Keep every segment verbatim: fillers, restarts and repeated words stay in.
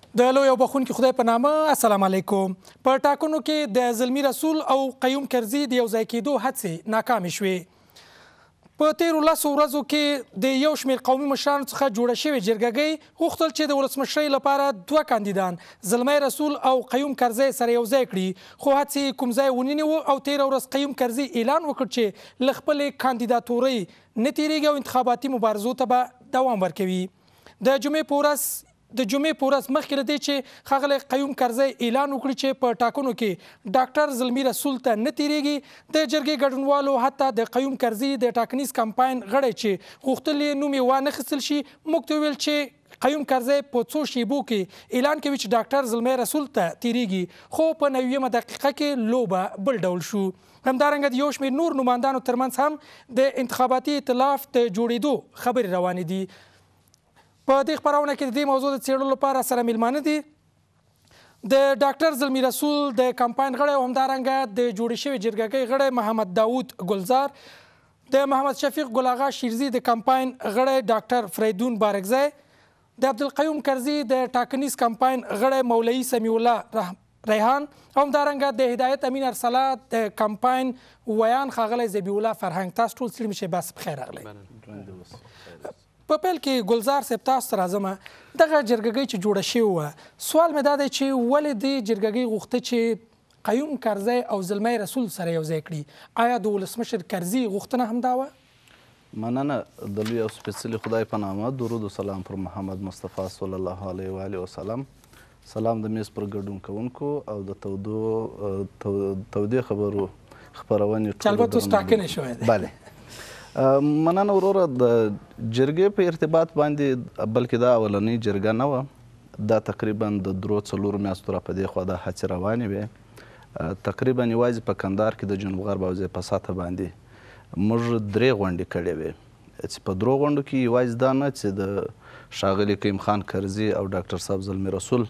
د لوی او بخونکي خدای په نامه السلام علیکم. په ټاکنو کې د زلمي رسول او قیوم کرزي د یو ځای کېدو هڅې ناکامې شوې. په تیرو لسو ورځو کې د یو شمېر قومي مشرانو څخه جوړه شوې جرګګۍ غوښتل چې د ولسمشرۍ لپاره دوه کاندیدان زلمی رسول او قیوم کرزي سره یو ځای کړي، خو هڅې کوم ځای ونه نیوه او تیره ورځ قیوم کرزي اعلان وکړ چې له خپلې کاندیداتورۍ نه تېرېږي او انتخاباتي مبارزو ته به دوام ورکوي. د جمعې په ورځ د جمعې په ورځ مخکې له دې چې ښاغلی قیوم کرزی اعلان وکړي چې په ټاکنو کې ډاکټر زلمي رسول ته نه تېرېږي، د جرګې ګډونوالو حتی د قیوم کرزي د ټاکنیز کمپاین غړی چې غوښتل یې نوم یې وانخیستل شي موږ ته وویل چې قیوم کرزی په څو شیبو کې اعلان کوي چې ډاکټر زلمی رسول ته تېرېږي، خو په نویمه دقیقه کې لوبه بل ډول شو. همدارنګه د یو شمېر نور نمایندانو ترمنځ هم د انتخاباتي ائتلاف د جوړېدو خبرې روانې دي. په دې خپرونه کې د دې موضوع د څېړلو لپاره سره میلمانه دي د ډاکټر زلمي رسول د کمپاین غړی او همدارنګه د جوړې شوې جرګګۍ غړی محمد داود ګلزار، د محمد شفیق ګل اغا شیرزي د کمپاین غړی ډاکټر فریدون بارکزی، د عبدالقیوم کرزي د ټاکنیز کمپاین غړی مولوي سمیع الله ریحان او همدارنګه د هدایت امین ارسلا د کمپاین ویان ښاغلی ذبیح الله فرهنګ. تاسو ټول ستړي مشئ، بس پخیر راغلی. په پیل کې ګلزار صاحب تاسو ته راځم، دغه جرګګۍ چې جوړه شوې وه سوال مې دا دی چې ولې دې جرګګۍ غوښته چې قیوم کرزی او زلمی رسول سره یو ځای کړي؟ آیا د ولسمشر کرزي غوښتنه همدا وه؟ مننه. د لوی او سپېڅلي خدای په نامه درود و سلام پر محمد مصطفی صلی الله علیه و آله وسلم. سلام د میز پر ګډون کوونکو او د تودو تودې خبرو خپرونې چې البته اوس ټاکنې شوی دی. بله مننه وروره. د جرګې په ارتباط باندې بلکې دا اولنۍ جرګه نه وه، دا تقریبا د درو څلورو میاشتو را په دې خوا دا هڅې روانې وې. تقریبا یوازې په کندهار کې د جنوب غرب حوزې په سطحه باندې موږ درې غونډې کړې وې چې په درو غونډو کې یوازې دا نه چې د ښاغلي قیوم خان کرزي او ډاکټر صاحب زلمي رسول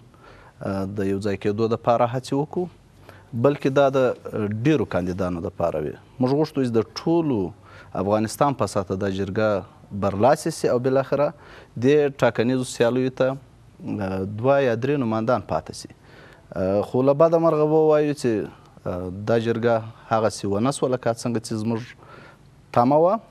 د یو ځای کېدو دپاره هڅې وکړو، بلکې دا د ډېرو کاندیدانو دپاره وې. موږ غوښتو چې د ټولو افغانستان په سطحه دا جرګه برلاسې سي او بالاخره دې ټاکنیزو سیالیو ته دوه یا درې نمایندان پاته سي. خو له بده مرغه ووایو چې دا جرګه هغسې ونه سوه لکه څنګه چې زموږ تمه وه.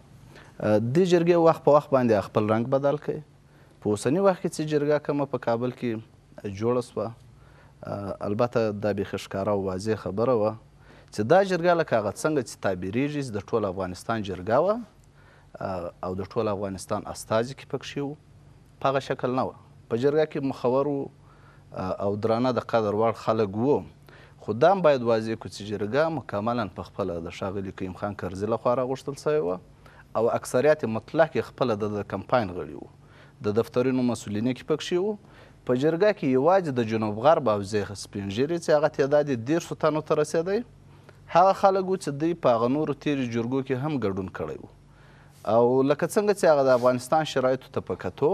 دې جرګې وخت په وخت باندې خپل رنګ بدل کړی. په اوسني وخت کې چې جرګه کومه په کابل کې جوړه سوه، البته دا بیخي ښکاره او واضح خبره وه چې دا جرګه لکه هغه څنګه چې تعبیریږي چې د ټول افغانستان جرګه وه او د ټول افغانستان استازي کې پکښې وو، په هغه شکل نه وه. په جرګه کې مخور او درانه د قدر وړ خلک وو، خو دا هم باید واضح کړو چې جرګه مکملا په خپله د ښاغلي قیوم خان کرزي لخوا راغوښتل سوې وه او اکثریت مطلق یې خپله د کمپاین غړي وو، د دفترونو مسؤلین کې پکښې وو. په جرګه کې یوازې د جنوب غرب حوزې سپین ږیري چې هغه تعداد یې دېرشو تنو ته رسېدی، هغه خلک وو چې دوی په هغه نورو تېرې جرګو کې هم ګډون کړی وو. او لکه څنګه چې هغه د افغانستان شرایطو ته په کتو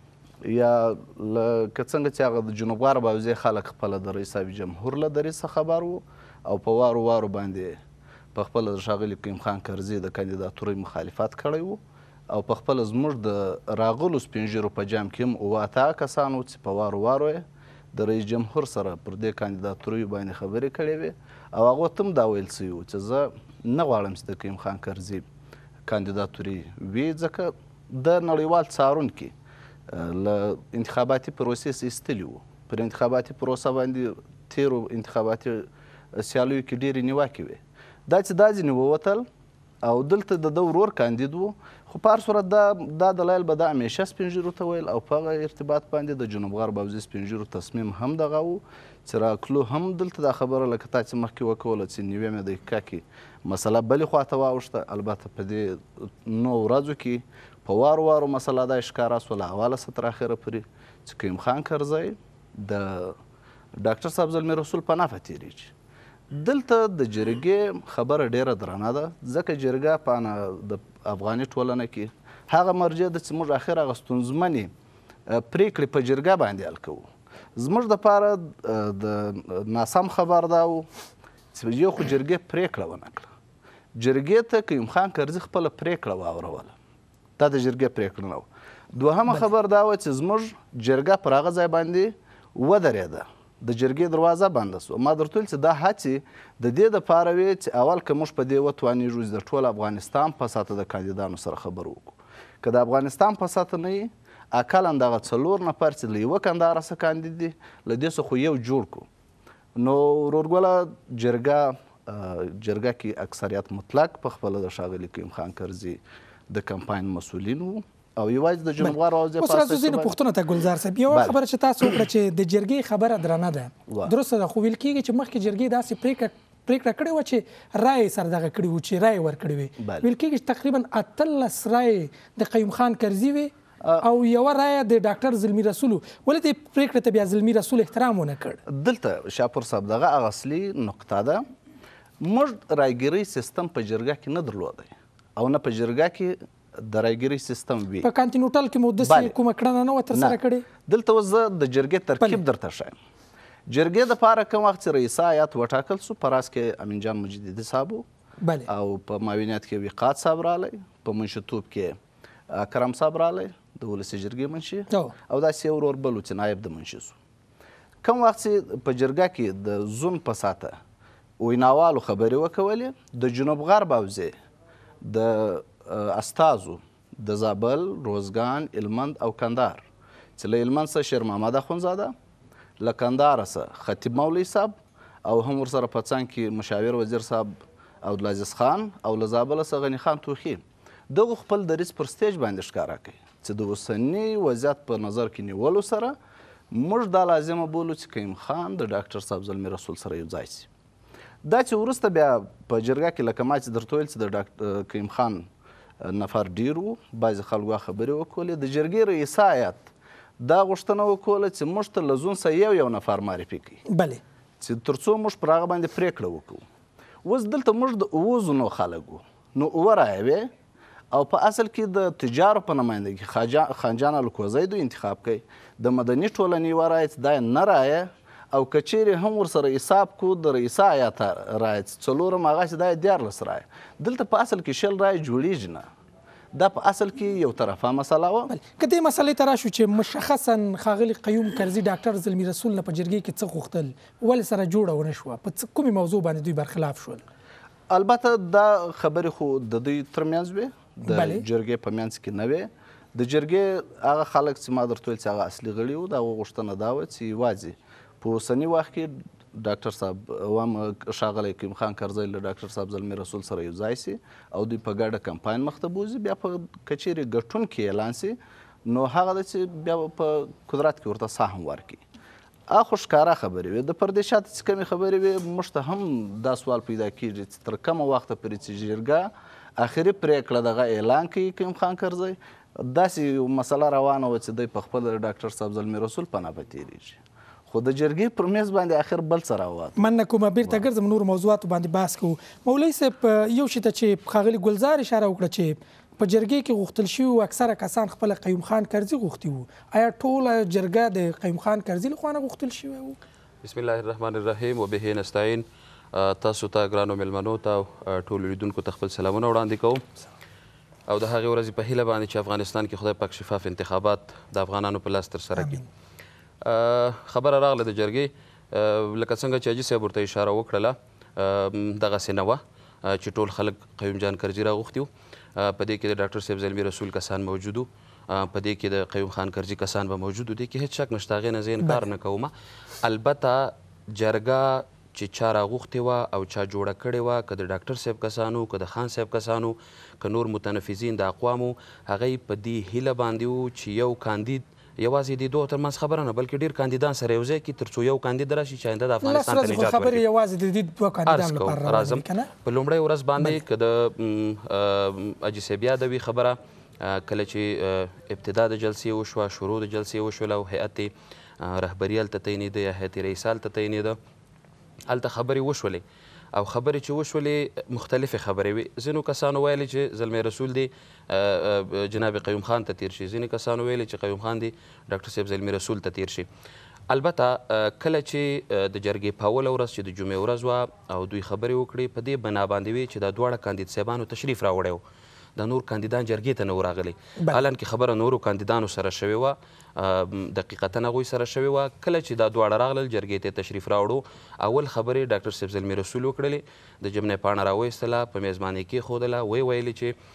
یا لکه څنګه چې هغه د جنوب غرب حوزې خلک خپله د رئیس جمهور له دریځ څخه خبر وو او په وارو وارو باندې په خپله د ښاغلي قیوم خان کرزي د کاندیداتورۍ مخالفت کړی وو او په خپله زموږ د راغلو سپین ږیرو په جام کې هم اوه اتیا کسان وو چې په وارو وارو یې د رئیس جمهور سره پر دې کاندیداتوریو باندې خبرې کړې وې او هغو ته هم دا ویل سوي وو چې زه نه غواړم چې د قیوم خان کرزي کاندیداتوري وي، ځکه د نړیوال څارونکي له انتخاباتي پروسې څخه ایستلي وو. پر انتخاباتي پروسه باندې تېرو انتخاباتي سیالیو کې ډېرې نیوکې وې. دا چې دا ځینې ووتل او دلته د ده ورور کاندید وو، خو په هر صورت دا دا دلایل به دا همیشه سپین ږیرو ته ویل او په هغه ارتباط باندې د جنوب غرب حوزې سپین ږیرو تصمیم هم دغه وو چې راکلو هم دلته دا خبره لکه تا چې مخکې وکوله چې نویمه دقیقه کې مسله بلې خواته واوښته. البته په دې نو ورځو کې په وارو وارو مسله دا ښکاره سوه له اوله څخه تر اخره پورې چې قیوم خان کرزی د ډاکټر صاحب زلمي رسول په نفع تېرېږي. دلته د جرګې خبره ډیره درنه ده، ځکه جرګه په د افغاني ټولنه کې هغه مرجع ده چې موږ اخر هغه ستونزمنې پرېکړې په جرګه باندې حل کوو. زموږ دپاره د ناسم خبر دا و چې یو خو جرګې پرېکړه ونه کړه، جرګې ته قیوم خان کرزي خپله پرېکړه واوروله، دا د جرګې پرېکړه نه وه. دوهمه خبر دا وه چې زموږ جرګه پر هغه ځای باندې ودرېده، د جرګې دروازه بنده سوه. ما درته ویل چې دا هڅې د دې دپاره وې چې اول که موږ په دې وتوانېږو چې د ټول افغانستان په سطحه د کاندیدانو سره خبرې وکړو. که د افغانستان په سطحه نه وي اقلا دغه څلور نفر چې له یوه کندهاره څخه کاندید دي له دې څخه خو یو جوړ کړو. نو ورورګله جرګه جرګه کې اکثریت مطلق په خپله د ښاغلي قیوم خان کرزي د کمپاین مسؤلین وو او یوازې د جنوب غرب حوزې اوس راځو ځینې پوښتنو ته ګلزار صاحب. یوه خبره چې تاسو وکړه چې د جرګې خبره درنه ده، درسته ده، خو ویل کېږي چې مخکې جرګې داسې پرېکړه پرېکړه کړې وه چې رایې سره دغه کړي وو چې رایې ورکړې وې. ویل کېږي چې تقریبا اتلس رایې د قیوم خان کرزي وې او یوه رایه د ډاکټر زلمي رسول. ولې دې پرېکړې ته بیا زلمي رسول احترام ونه کړ؟ دلته شاپور صاحب دغه هغه اصلي نقطه ده. موږ رایګرۍ سیستم په جرګه کې نه درلودی او نه په جرګه کې د رایګرۍ سیستم وي. په کانتینوټل کې مو داسې کومه کړنه نه وه ترسره کړې؟ دلته اوس زه د جرګې ترکیب درته ښایم. جرګې دپاره کوم وخت چې رئیس هیات وټاکل سو، په راس کې امین جان مجددي صاحب او په معاونیت کې وقات صاحب رالی، په منشطوب کې اکرم صاحب رالی د ولسي جرګې منشي او داسې یو ورور بل و چې نایب د منشي سو. کوم وخت چې په جرګه کې د زون په ساته ویناوالو خبرې وکولې، د جنوب غرب حوزې د استازو د زابل، روزګان، هلمند او کندهار چې له هلمند څخه شیر محمد اخوندزاده، له کندهاره څخه خطیب مولوي صاحب او هم ورسره په څنګ کې مشاور وزیر صاحب عبدالعزیز خان او له زابله څخه غني خان توخي دغو خپل دریځ پر سټیج باندې ښکاره کوي چې د اوسني وضعیت په نظر کې نیولو سره موږ دا لازمه بولو چې قیوم خان د ډاکټر صاحب زلمي رسول سره یو ځای شي. دا چې وروسته بیا په جرګه کې لکه ما چې درته ویل چې د ډاکټر قیوم خان نفر ډېر وو، بعضې خلکو خبرې وکولې، د جرګې رئیس هیات دا غوښتنه وکوله چې موږ ته له زون څخه یو یو نفر معرفي کړي بلې چې تر څو موږ پر هغه باندې پرېکړه وکړو. اوس دلته موږ د اوو زونو خلک وو، نو اووه رایې وې او په اصل کې د تجارو په نمایندګي خانجان الکوزی دوی انتخاب کوي، د مدني ټولنې یوه رایه چې دا یې نه رایه او که چیرې هم ورسره حساب کو د رئیس هیات رایه څلورم هغه چې دا یې دیارلس رایه. دلته په اصل کې شل رایې جوړیږي نه، دا په اصل کې یو طرفه مسله وه. که دې مسلې ته راشو چې مشخصا ښاغلي قیوم کرزي ډاکټر زلمي رسول نه په جرګې کې څه غوښتل، ولې سره جوړه ونه شوه، په کومې موضوع باندې دوی برخلاف شول؟ البته دا خبرې خو د دوی ترمنځ وې، د جرګې په منځ کې نه وې. د جرګې هغه خلک چې ما درته ویل چې هغه اصلي غړي وو، د هغو غوښتنه دا وه چې یوازې په اوسني وخت کې ډاکټر صاحب وم ښاغلی قیوم خان کرزی له ډاکټر صاحب زلمي رسول سره یو ځای سي او دوی په ګډه کمپاین مخ ته بوځي. بیا په که چیرې ګټونکي اعلان سي نو هغه ده چې بیا په قدرت کې ورته سهم ورکړي. هغه خو ښکاره خبرې وې. د پردې شاته چې کمې خبرې وې، موږ ته هم دا سوال پیدا کېږي چې تر کومه وخته پورې چې جرګه اخري پرېکړه دغه اعلان کوي قیوم خان کرزی، داسې یو مسله روانه وه چې دوی په خپل د ډاکټر صاحب زلمي رسول په نامه تېرېږي، خو د جرګې پر میز باندې اخر بل څه راووت. مننه کومه بیرته ګرځم نورو موضوعاتو باندې بحث کوو. مولوي صاحب یو شي ته چې ښاغلي ګلزار اشاره وکړه چې په جرګې کې غوښتل شوي اکثره کسان خپله قیوم خان کرزي غوښتي وو، آیا ټوله جرګه د قیوم خان کرزي لخوا نه غوښتل شوی وو؟ بسم الله الرحمن الرحیم وبه نستعین. تاسو ته ګرانو میلمنو ته او ټولو لیدونکو ته خپل سلامونه وړاندې کوم او د هغې ورځې په هیله باندې چې افغانستان کې خدای پاک شفاف انتخابات د افغانانو په لاس ترسره کړي. خبره راغله د جرګې، لکه څنګه چې حاجي صاحب ورته اشاره وکړله، دغسې نه وه چې ټول خلک قیوم جان کرزي راغوښتي وو. په دې کې د ډاکټر صاحب زلمي رسول کسان موجود وو، په دې کې د قیوم خان کرزي کسان به موجود وو، دې کې هېڅ شک نشته، هغې نه زه انکار نه کوم. البته جرګه چې چا راغوښتې وه او چا جوړه کړې وه، که د ډاکټر صاحب کسانو، که د خان صاحب کسانو، که نور متنفذین د اقوامو، هغوی په دې هیله باندې وو چې یو کاندید یوازې د دوه ترمنځ خبره نه بلکې ډېر کاندیدان سره یو ځای کړي تر څو یو کاندید راشي چې آینده د افغانستان ته نجات ورکړي. عرض کوم راځم په لومړۍ ورځ باندې که د حاجي صاحب یاده وي خبره، کله چې ابتدا د جلسې وشوه، شروع د جلسې وشوله او هیئت رهبري هلته تعینېده یا هیئت رئیسه هلته تعینېده، هلته خبرې وشولې او خبرې چې وشولې مختلفې خبرې وې. ځینو کسانو ویلې چې زلمی رسول دی جناب قیوم خان ته تیر شي، ځینې کسانو ویلې چې قیوم خان دی ډاکټر صاحب زلمی رسول ته تیر شي. البته کله چې د جرګې په اوله ورځ چې د جمعې ورځ وه او دوی خبرې وکړې، په دې بنا باندې وې چې دا دواړه کاندید صاحبانو تشریف راوړی و. د نور کاندیدان جرګې ته نه و راغلی حالانکې خبره نورو کاندیدانو سره شوې وه دقیقتا هغوی سره شوې وه کله چې دا دواړه راغلل جرګې ته تشریف راوړو اول خبرې ډاکټر صاحب زلمي رسول وکړلې د جمنې پاڼه راویستله په میزبانۍ کې ښودله ویې ویلې چې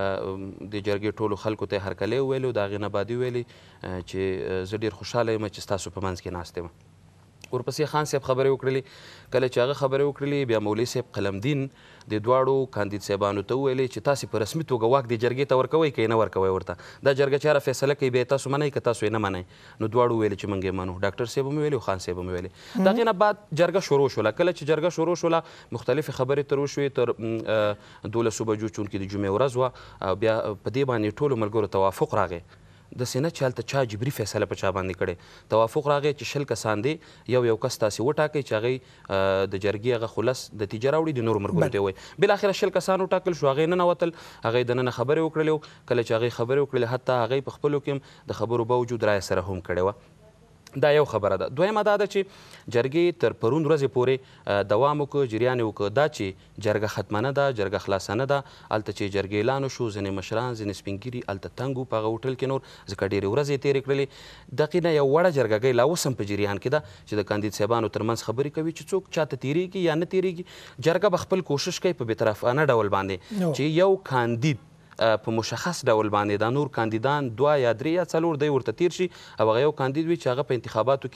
د جرګې ټولو خلکو ته یې هرکلی وویلو د هغې نه بعد یې ویلې چې زه ډېر خوشحاله یم چې ستاسو په منځ کې ناست یم ورپسې خان صاحب خبرې وکړلې کله چې هغه خبرې وکړلې بیا مولوي صاحب قلمدین د دواړو کاندید صاحبانو ته وویلې چې تاسې په رسمي توګه واک د جرګې ته ورکوئ که یې نه ورکوئ ورته دا جرګه چې هره فیصله کوي بیا یې تاسو منئ که تاسو یې نه منئ نو دواړو ویلې چې موږ یې منو ډاکټر صاحب هم ویلې او خان صاحب هم ویلې د هغې نه بعد جرګه شروع شوله کله چې جرګه شروع شوله مختلفې خبرې تر وشوې تر دولسو بجو چونکې د جمعې ورځ وه او بیا په دې باندې ټولو ملګرو توافق راغی داسې نه چې هلته چا جبري فیصله په چا باندې کړې توافق راغی چې شل کسان دی یو یو کس تاسې وټاکئ چې هغوی د جرګې هغه خلص نتیجه راوړي د نورو ملګرو ته یې ووایي بالاخره شل کسان وټاکل شو هغوی ننوتل هغوی دننه خبرې وکړلې کله چې هغوی خبرې وکړلې حتی هغوی په خپلو کې هم د خبرو باوجود رایه سره هم کړې وه دا یو خبره ده دویمه دا ده چې جرګې تر پرون ورځې پورې دوام وکړو جریان یې وکړو دا چې جرګه ختمه نه ده جرګه خلاصه نه ده هلته چې جرګې اعلان وشو ځینې مشران ځینې سپین ګیري هلته تنګ وو په هغه هوټل کې نور ځکه ډېرې ورځې یې تېرې کړلې دقې نه یو وړه جرګګۍ لا اوس هم په جریان کې ده چې د کاندید صاحبانو ترمنځ خبرې کوي چې څوک چاته تېرېږي یا نه تېرېږي جرګه به خپل کوشش کوي په بېطرفانه ډول باندې چې یو کاندید په مشخص ډول باندې دا نور کاندیدان دوه یا درې یا څلور دی ورته تیر شي او هغه یو کاندید وي چې هغه په انتخاباتو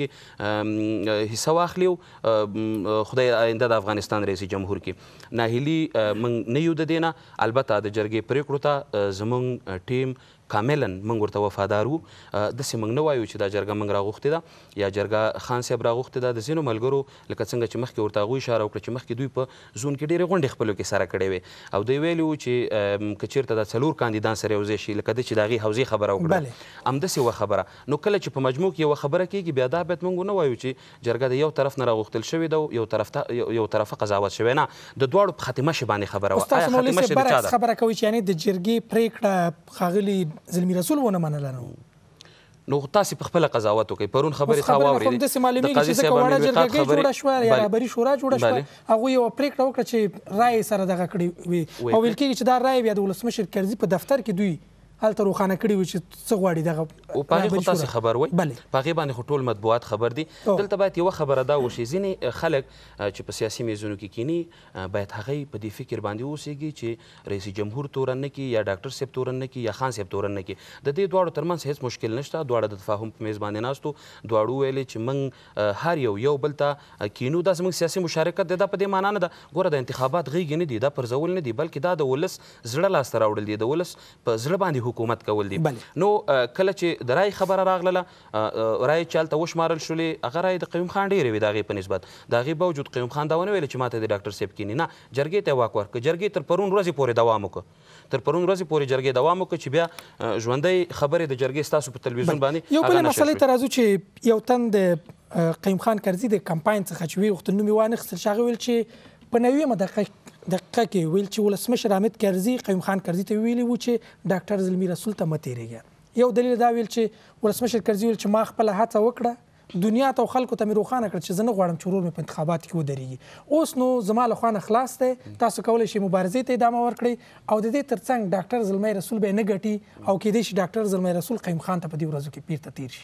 کې حصه واخلي او خدای آینده د افغانستان رئیس جمهور کې ناهیلي موږ نه یو د دې نه البته د جرګې پرېکړو ته زموږ ټیم کاملا موږ ورته وفادار وو داسې موږ نه وایو چې دا جرګه موږ راغوښتې ده یا جرګه خان صاحب راغوښتې ده د ځینو ملګرو لکه څنګه چې مخکې ورته هغوی اشاره وکړه چې مخکې دوی په زون کې ډېرې غونډې خپلو کې سره کړې وې او دوی ویلي وو چې که چېرته دا څلور کاندیدان سره یو ځای شي لکه ده چې د هغې حوزې خبره وکړه همداسې وه خبره نو کله چې په مجموع کې یوه خبره کېږي بیا دا باید موږ ونه وایو چې جرګه د یو طرف نه راغوښتل شوې ده یو طرف ته یو طرفه قضاوت شوی نه د دواړو په ختمه شي باندې خبره وه آیا ختمه شي د چا ده خبره کوي چې یعنې د جرګې پرېکړه ښاغلي زلمي رسول ونه منله نو نو تاسې په خپله قضاوت وکړئ پرون خبرې تا واورېدې داسې معلومېږي چې ځکه وړه جرګه جوړه شوه یا رهبري شورا جوړه شوه هغوی یوه پرېکړه وکړه چې رایې سره دغه کړې وي او ویل کېږي چې دا رایې بیا د ولسمشر کرزي په دفتر کې دوی هلته روښانه کړي وي چې څه غواړي دغه او په هغې خو تاسې خبر وئ په هغې باندې خو ټول مطبوعات خبر دي دلته باید یوه خبره دا وشي ځینې خلک چې په سیاسي میزونو کې کینی باید هغوی په دې فکر باندې واوسېږي چې رئیس جمهور تورن نه کړي یا ډاکټر صاحب تورن نه کړي یا خان صاحب تورن نه کړي د دې دواړو ترمنځ هېڅ مشکل نشته دواړه د تفاهم په میز باندې ناستو دواړو ویلې چې موږ هر یو یو بل ته کینو دا زموږ سیاسي مشارکت دی دا په دې معنا نه ده ګوره د انتخابات غېږې نه دي دا پرځول نه دي بلکې دا د ولس زړه لاسته راوړل دي د ولس په زړه باندې حکومت کول دي نو کله چې د رای خبره راغله رای چې هلته وشمارل شولې هغه رای د قیوم خان ډېرې وې د هغې په نسبت د هغې باوجود قیوم خان دا ونه ویلې چې ماته د ډاکټر صاحب کیني نه جرګې ته یې واک ورکړه جرګې تر پرون ورځې پورې دوام وکړه تر پرون ورځې پورې جرګې دوام وکړه چې بیا ژوندۍ خبرې د جرګې ستاسو په تلویزیون باندې یو بلې مسئلې ته راځو چې یو تن د قیوم خان کرزي د کمپاین څخه چې ویې غوښتل نوم یې وانخیستل چې هغه ویل چې په نویمه دقیقه کې ویل چې ولسمشر حامد کرزي قیوم خان کرزي ته ویلي وو چې ډاکټر زلمي رسول ته مه تېرېږه یو دلیل دا ویل چې ولسمشر کرزي ویل چې ما خپله هڅه وکړه دنیا ته او خلکو ته مې روښانه کړه چې زه نه غواړم چې ورور مې په انتخاباتو کې ودرېږي اوس نو زما له خوا نه خلاص دی تاسو کولی شئ مبارزې ته ادامه ورکړئ او د دې تر څنګ ډاکټر زلمی رسول به یې نه ګټي او کیدای شي ډاکټر زلمی رسول قیوم خان ته په دې ورځو کې بیرته تېر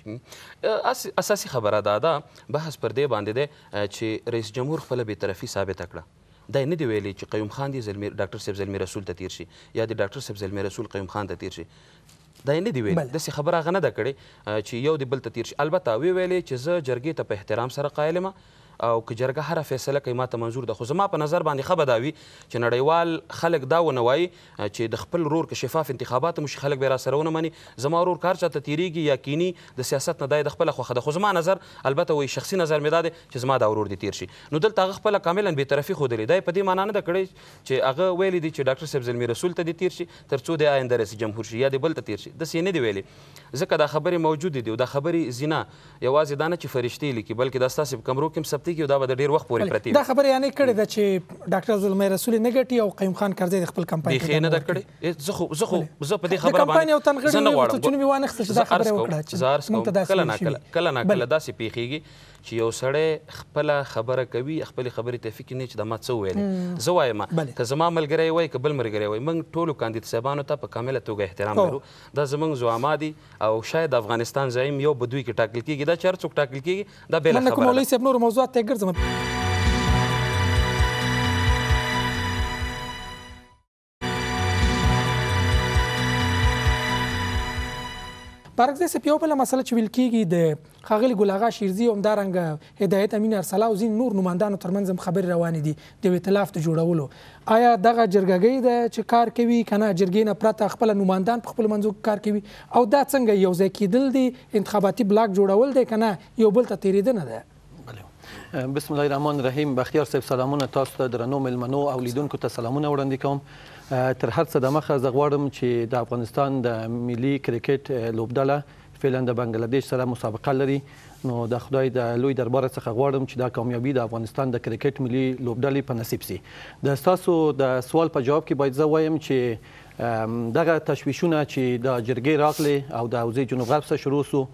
شي اساسي خبره دا ده بحث پر دې باندې دی چې رئیس جمهور خپله بېطرفي ثابته کړه دا یې نه دی ویلي چې قیوم خان دې ډاکټر صاحب زلمي رسول ته تېر شي یا د ډاکټر صاحب زلمي رسول قیوم خان ته تېر شي دا یې نه دی ویلي داسې خبره هغه نه ده کړې چې یو د بل ته تېر شي البته ویې ویلې چې زه جرګې ته په احترام سره قایل یم او که جرګه هره فیصله کوي ماته منظور ده خو زما په نظر باندې ښه به دا وي چې نړیوال خلک دا ونه وایي چې د خپل ورور که شفاف انتخابات هم شي خلک به یې راسره ونه مني زما ورور که هر چا ته تېرېږي یا کیني د سیاست نه دا یې د خپله خوښه ده خو زما نظر البته وایي شخصي نظر مې دا دی چې زما دا ورور دې تېر شي نو دلته هغه خپله کاملا بېطرفي ښودلې دا یې په دې معنا نه ده کړې چې هغه ویلي دي چې ډاکټر صاحب زلمي رسول ته دې تېر شي تر څو د آینده رئیس جمهور شي یا د بل ته تېر شي داسې یې نه دي ویلي ځکه دا خبرې موجودې دي او دا خبرې زینه یوازې دا نه چې فرشتې لیکي بلکې دا ستاسې په کمرو کې هم ثبتېږي او دا به د ډېر وخت دا خبره یعنې کړې ده چې ډاکټر زلمی رسول نه ګټي او قیوم خان کرزي د خپل کمپاین بیخي نه ده کړې زه خو زه خو زه په دې خبره باندې زه نه غواړم چې نوم یې وانخیستل چې دا خبره وکړه چې کله ناکله کله ناکله داسې پیښیږي چې یو سړی خپله خبره کوي خپلې خبرې ته فکر نه چې دا ما څه ویلې زه وایم که زما ملګری وایي که بل ملګری وایي موږ ټولو کاندید صاحبانو ته په کامله توګه احترام لرو دا زموږ زعما دي او شاید افغانستان زعیم یو په دوی کې ټاکل کېږي دا چې هر څوک ټاکل کېږي دا بېله خبره ده. مولوي صاحب نورو موضوعات ته ګرځم. بارګزی صاحب یو بله مسله چې ویل کېږي د ښاغلي ګل اغا شیرزي او همدارنګه هدایت امین ارسلا او ځینې نور نمایندانو ترمنځ هم خبرې روانې دي د یو ائتلاف د جوړولو. آیا دغه جرګګۍ ده چې کار کوي که نه جرګې نه پرته خپله نمایندان په خپلو منځو کې کار کوي او دا څنګه یو ځای کېدل دي انتخاباتي بلاک جوړول دی که نه یو بل ته تېرېدنه ده؟ بسم الله الرحمن الرحیم. بختیار صاحب سلامونه تاسو ته درنو مېلمنو او لیدونکو ته سلامونه وړاندې کوم. تر هر څه دمخه زه غواړم چې د افغانستان د ملي کرکټ لوبډله فعلا د بنګلادیش سره مسابقه لري نو د خدای د لوی دربار څخه غواړم چې دا کامیابي د افغانستان د کرکټ ملي لوبډلې په نصیب سي. د ستاسو د سوال په جواب کې باید زه وایم چې دغه تشویشونه چې د جرګې راغلي او د حوزې جنوب غرب څخه شروع سو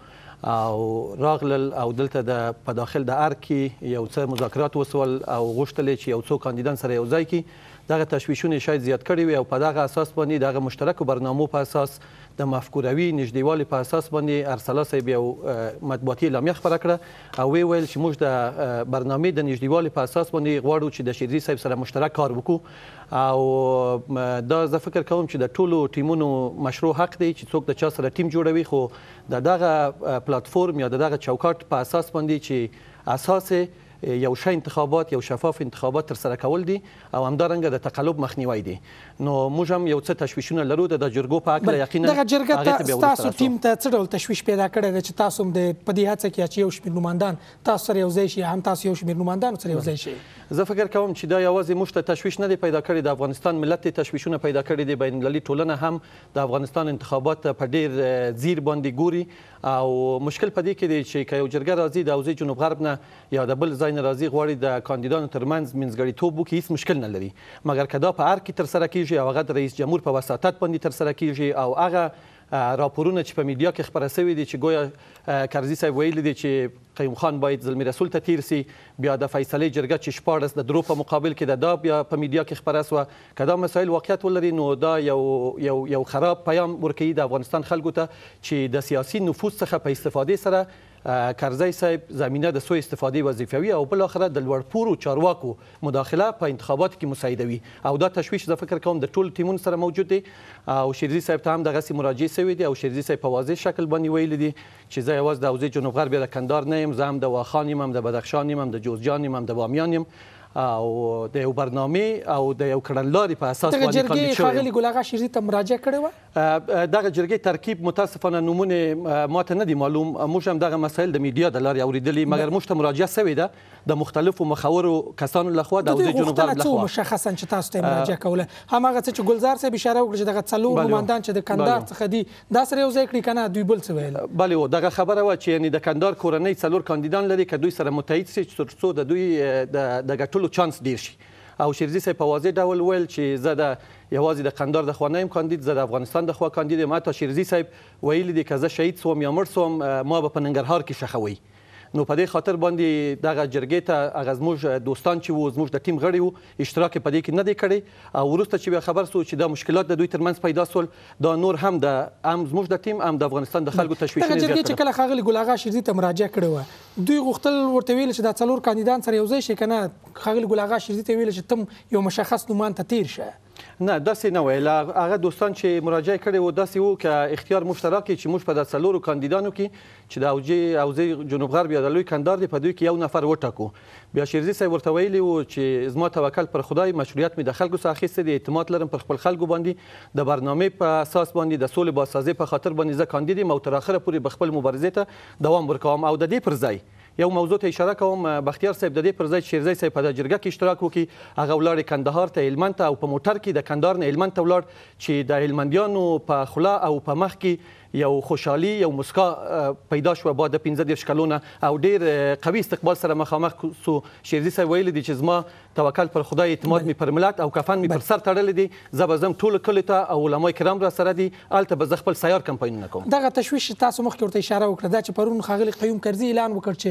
او راغلل او دلته د په داخل د ارګ کې یو څه مذاکرات وسول او غوښتل چې یو څو کاندیدان سره یو ځای کې دغه تشویشونه شاید زیات کړي وي او په دغه اساس باندې دغه مشترکو برنامو په اساس د مفکوروي نږدېوالي په اساس باندې ارسلا صاحب یو مطبوعاتي اعلامیه خپره کړه او وی ویل چې موږ د برنامې د نږدېوالي په اساس باندې غواړو چې د شیرزي صاحب سره مشترک کار وکړو او دا زه فکر کوم چې د ټولو ټیمونو مشروع حق دی چې څوک د چا سره ټیم جوړوي خو د دغه پلاتفورم یا د دغه چوکاټ په اساس باندې چې اساس یو ښه انتخابات یو شفاف انتخابات تر سره کول دي او همدارنګه د تقلب مخنیوي دي نو موږ هم یو څه تشویشونه لرو د جرګو په اړه یقینا دغه جرګه تاسو ټیم ته څه ډول تشویش پیدا کړی دی چې تاسو هم د په دې هڅه کې چې یو شمېر نمایندان تاسو سره یو ځای شي هم تاسو یو شمېر نمایندانو سره یو ځای شي؟ زه فکر کوم چې دا یوازې موږ ته تشویش نه دی پیدا کړی د افغانستان ملت تشویشونه پیدا کړي دي بین المللي ټولنه هم د افغانستان انتخابات په ډیر زیر باندې ګوري او مشکل په دې کې دی چې که یو جرګه راځي د حوزې جنوب غرب نه یا د بل ځای نه راځي غواړي د کاندیدانو ترمنځ منځګړیتوب وکړي هیڅ مشکل نه لري مګر که دا په ارګ کې ترسره کیږي او هغه د رئیس جمهور په وساطت باندې ترسره کیږي او هغه راپورونه چې په میډیا کې خپاره شوي دي چې ګویا کرزي صاحب ویلي دي چې قیوم خان باید زلمی رسول ته تیر سي بیا د فیصلې جرګه چې شپاړس د درو په مقابل کې د دا بیا په میډیا کې خپاره سوه که دا مسایل واقعیت ولري نو دا یو یو یو خراب پیام ورکوي د افغانستان خلکو ته چې د سیاسي نفوذ څخه په استفادې سره کرزی صاحب زمینه د سوء استفادې وظیفوي او بل اخره د لوړپوړو چارواکو مداخله په انتخاباتو کې مساعدوي او دا تشویش زه فکر کوم د ټولو ټیمونو سره موجود دی او شیرزي صاحب ته هم دغسې مراجعې شوي دي او شیرزي صاحب په واضح شکل باندې ویلي دي چې زه یوازې د حوزې جنوب غرب یا د کندهار نه یم زه هم د واخان یم هم د بدخشان یم هم د جوزجان یم هم د بامیان یم او د یو برنامې او د یو کړنلارې په اساس باندې دغه جرګې ښاغلي ګل اغا شیرزي ته مراجعه کړې وه؟ دغه جرګې ترکیب متاسفانه نومونه ماته نه دي معلوم موږ هم دغه مسایل د میډیا د لارې اورېدلي مګر موږ ته مراجعه شوې ده د مختلفو مخورو کسانو لخوا د حوزې جنوب غرب لخوا مشخصا چې تاسو ته مراجعه کوله هماغه څه چې ګلزار صاحب اشاره وکړه چې دغه څلور نمایندان چې د کندهار څخه دي دا سره یو ځای کړي که نه دوی بل څه ویل؟ بلې دغه خبره وه چې یعنې د کندهار کورنۍ څلور کاندیدان لري که دوی سره متحد سي تر څو د دوی د ګټلو چانس ډیر شي او شیرزي صاحب په واضح ډول ویل چې زه د یوازې د قندهار د خوا نه یم کاندید زه د افغانستان د خوا کاندید یم حتی شیرزي صاحب ویلي دي که زه شهید سوم یا مړ سوم ما به په ننګرهار کې ښخوئ نو په دې خاطر باندې دغه جرګې ته هغه زموږ دوستان چې وو زموږ د ټیم غړي وو اشتراک په دې کې نه دی کړی او وروسته چې بیا خبر سو چې دا مشکلات د دوی ترمنځ پیدا سول دا نور هم د هم زموږ د ټیم هم د افغانستان د خلکو تشویشونه زیات کړل. دغه جرګې چې کله ښاغلي ګل اغا شیرزي ته مراجعه کړې وه دوی غوښتل ورته ویل چې دا څلور کاندیدان سره یو ځای شي که نه ښاغلي ګل اغا شیرزي ته ویل چې تم یو مشخص نومان ته تیر شه؟ نه داسې نه ویل هغه دوستان چې مراجعه کړې وو داسې وو که اختیار مشترک چې موږ په د څلورو کاندیدانو کې چې د حوزې جنوب غرب یا د لوی کندهار دی په دوی کې یو نفر وټاکو بیا شیرزي صاحب ورته ویلي وو چې زما توکل پر خدای مشروعیت مې د خلکو څخه اخیستی دی اعتماد لرم پر خپل خلکو باندې د برنامې په اساس باندې د سولې بازسازۍ په خاطر باندې زه کاندید یم او تر اخره پورې به خپل مبارزې ته دوام ورکوم او د دې پر ځای یو موضوع ته اشاره کوم بختیار صاحب د دې پر ځای شیرزي صاحب په د جرګه کې اشتراک وکړي هغه ولاړ کندهار ته هلمند ته او په موټر کې د کندهار نه هلمند ته ولاړ چې د هلمندیانو په خوله او په مخ کې یو خوشحالي یو مسکا پیدا شوه بعد د پنځه دېرش کلونه او ډیر قوي استقبال سره مخامخ سو شیرزي صاحب ویلي دي چې زما توکل پر خدای اعتماد مې پر ملت او کفن مې پر سر تړلی دی زه به ځم ټولو کلیو ته او علما کرام را سره دي هلته به زه خپل سیار کمپاینونه کوم. دغه تشویش تاسو مخکې ورته اشاره وکړه دا چې پرون ښاغلي قیوم کرزي اعلان وکړ چې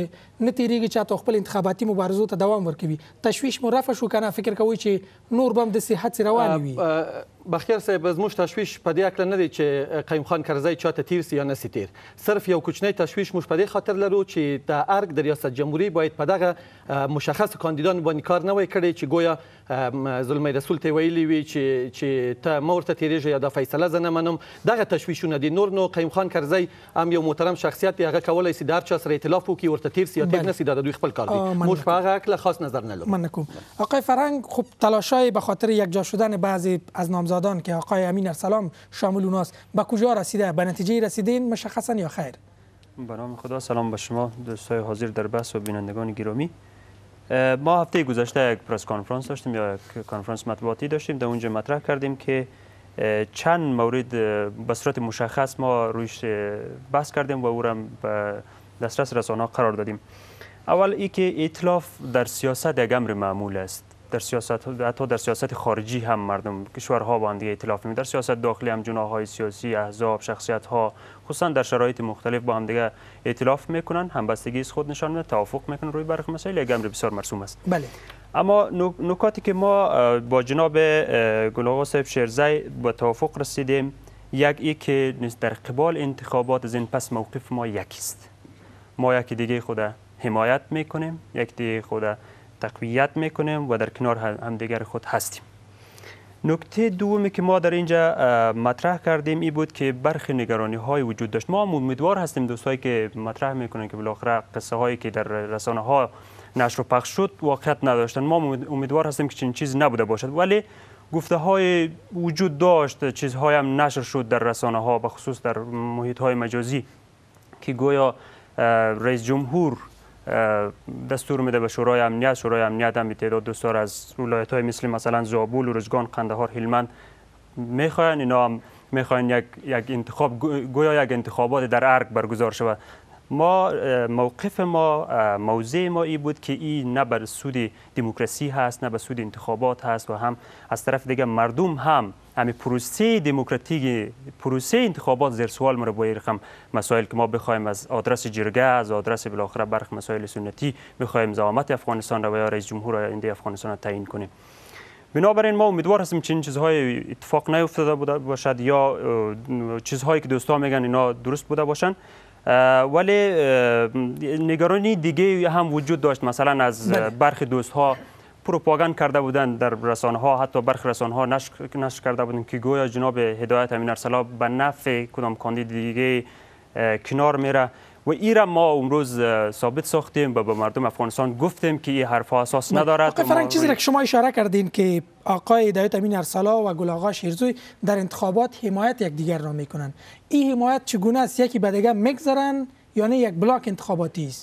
نه تیریږي چې تاسو خپل انتخاباتي مبارزو ته دوام ورکوي تشویش مو رفع شو کنه فکر کوي چې نور بم د صحت رواني وي بخیر صاحب زموږ تشویش په دې اړه نه دی چې قیوم خان کرزی چاته تیر سي یا نه سي تیر صرف یو کوچنی تشویش موږ په دې خاطر لرو چې د ارګ د ریاست جمهوریت باید په دغه مشخص کاندیدان باندې کار نه وای کړی چې گویا زلمی رسول ته ویلي وي چې چې ته ما ورته تیریږي یا د فیصله زه نه منم دغه تشویشونه دي نور نو قیوم خان کرزی هم یو محترم شخصیت دی هغه کولی سي د هر چا سره ائتلاف وکړي ورته تیر سي یا تیر نه سي دا د دوی خپل کار دی موږ په هغه اړه خاص نظر نه لرو من نکوم آقای فرهنگ خب تلاشای به خاطر یکجا شدن بعضی از نامزادان که آقای امین ارسلان شامل اوناست به کجا رسیده به نتیجه رسیدین مشخصا یا خیر به نام خدا سلام به شما دوستای حاضر در بحث و بینندگان گرامی ما هفته گذشته یک پرس کانفرانس داشتیم یا یک کانفرانس مطبوعاتی داشتیم در اونجا مطرح کردیم که چند مورد به صورت مشخص ما رویش بحث کردیم و او را به دسترس رسانه‌ها قرار دادیم. اول ای که ائتلاف در سیاست یک امر معمول است. در سیاست حتی در سیاست خارجی هم مردم کشورها با هم دیگه ائتلاف می‌کنند. در سیاست داخلی هم جناح‌های سیاسی، احزاب، شخصیت‌ها خصوصا در شرایط مختلف با هم دیگه ائتلاف میکنن، همبستگی از خود نشان میدن، توافق میکنن روی برخی مسائل، یک امر بسیار مرسوم است. بله. اما نکاتی که ما با جناب گل آقا صاحب شیرزی با توافق رسیدیم، یک ای که در قبال انتخابات از این پس موقف ما یکیست. ما یکی دیگه خود حمایت میکنیم، یک دیگه خود تقویت میکنیم و در کنار همدیگر خود هستیم. نکته دومی که ما در اینجا مطرح کردیم این بود که برخی نگرانی های وجود داشت. ما امیدوار هستیم دوستایی که مطرح میکنن که بالاخره قصه هایی که در رسانه ها نشر و پخش شد واقعیت نداشتن. ما امیدوار هستیم که چنین چیزی نبوده باشد، ولی گفته های وجود داشت، چیزهای هم نشر شد در رسانه ها به خصوص در محیط های مجازی که گویا رئیس جمهور دستور میده به شورای امنیت، شورای امنیت هم تعداد دوستار از ولایت های مثل مثلا زابل، ارزگان، قندهار، هلمند میخواین اینا هم میخواین یک یک انتخاب گویا یک انتخابات در ارگ برگزار شود. ما موقف ما موضع ما ای بود که این نه بر سود دموکراسی هست، نه بر سود انتخابات هست و هم از طرف دیگه مردم هم همین پروسه دموکراتیک پروسه انتخابات زیر سوال ما رو با رقم مسائل که ما بخوایم از آدرس جرگه، از آدرس بالاخره برخ مسائل سنتی بخوایم زعامت افغانستان را و یا رئیس جمهور آینده افغانستان را تعیین کنیم. بنابراین ما امیدوار هستیم چنین چیزهای اتفاق نیفتاده بوده باشد یا چیزهایی که دوستان میگن اینا درست بوده باشن. ولی نگرانی دیگه هم وجود داشت، مثلا از برخی دوستها پروپاگاند کرده بودند در رسانه ها، حتی برخی رسانه ها نشر, نشر کرده بودند که گویا جناب هدایت امین ارسلان به نفع کدام کاندید دیگه کنار میره و این را ما امروز ثابت ساختیم و به مردم افغانستان گفتیم که این حرف اساس ندارد. آقای فرهنگ چیزی را که شما اشاره کردین که آقای هدایت امین ارسلان و گل آقا شیرزوی در انتخابات حمایت یکدیگر را میکنن، این حمایت چگونه است؟ یکی به دیگر میگذرن یا نه یک بلاک انتخاباتی است؟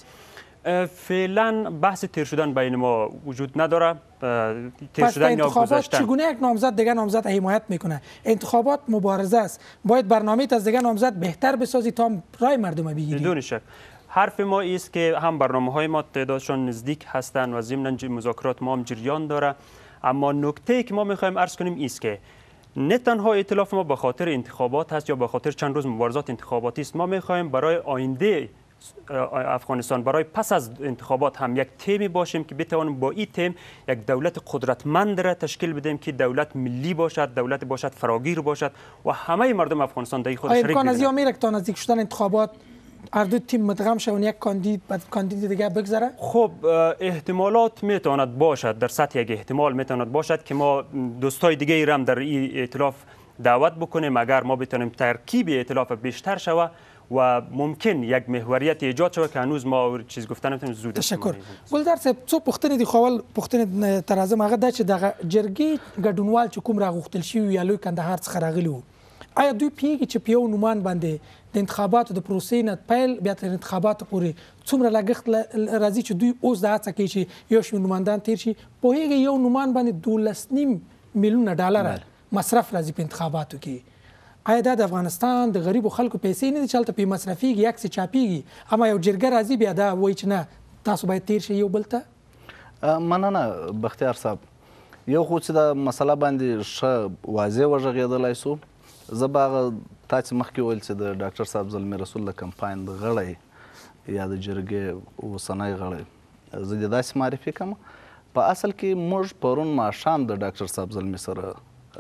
فعلا بحث تیر شدن بین ما وجود نداره. تیر شدن یا گذشتن چگونه یک نامزد دیگر نامزد حمایت میکنه؟ انتخابات مبارزه است، باید برنامه از دیگر نامزد بهتر بسازی تا رای مردم بگیری. بدون شک حرف ما است که هم برنامه های ما تعدادشان نزدیک هستند و ضمن مذاکرات ما هم جریان داره، اما نکته ای که ما میخوایم عرض کنیم است که نه تنها ائتلاف ما به خاطر انتخابات هست یا به خاطر چند روز مبارزات انتخاباتی است، ما میخوایم برای آینده افغانستان، برای پس از انتخابات هم یک تیمی باشیم که بتوانیم با این تیم یک دولت قدرتمند را تشکیل بدیم که دولت ملی باشد، دولت باشد فراگیر باشد و همه مردم افغانستان در خود شریک باشند. امکان از یا میره که تا نزدیک شدن انتخابات هر دو تیم مدغم شون یک کاندید بعد کاندید دیگه بگذره؟ خب احتمالات میتواند باشد، در سطح یک احتمال میتواند باشد که ما دوستای دیگه ای را هم در این ائتلاف دعوت بکنیم اگر ما بتونیم ترکیب ائتلاف بیشتر شود و ممکن یک محوریت ایجاد شود که هنوز ما چیز گفتن نمیتونیم زود. تشکر. ګلدار صاحب څو پوښتنې دي خو پوښتنې تر اعظم هغه د چې د جرګې ګډونوال چې کوم راغوښتل شوي یا لوی کندهار څخه راغلي وو، آیا دوی پیږي چې په یو نومان باندې د انتخاباتو د پروسې نه پیل بیا تر انتخاباتو پورې څومره لګښت راځي چې دوی اوس د هڅه کوي چې یو شمېر نوماندان تیر شي؟ پوهېږي یو نومان باندې دولس نیم میلیونه ډالره مصرف راځي په انتخاباتو کې. آیا دا د افغانستان د غریبو خلکو پیسې نه دي چې هلته پې مصرفېږي یا کسې چاپېږي، اما یو جرګه راځي بیا دا وایي چې نه تاسو باید تیر شئ یو بل ته؟ مننه بختیار صاحب، یو خو چې دا مسله باندې ښه واضح وغږېدلی سو، زه به هغه تا چې مخکې ویل چې د ډاکټر صاحب زلمی رسول د کمپاین د غړی یا د جرګې اوسنی غړی زه دې داسې معرفي کړم. په اصل کې موږ پرون ماښام د ډاکټر صاحب زلمي سره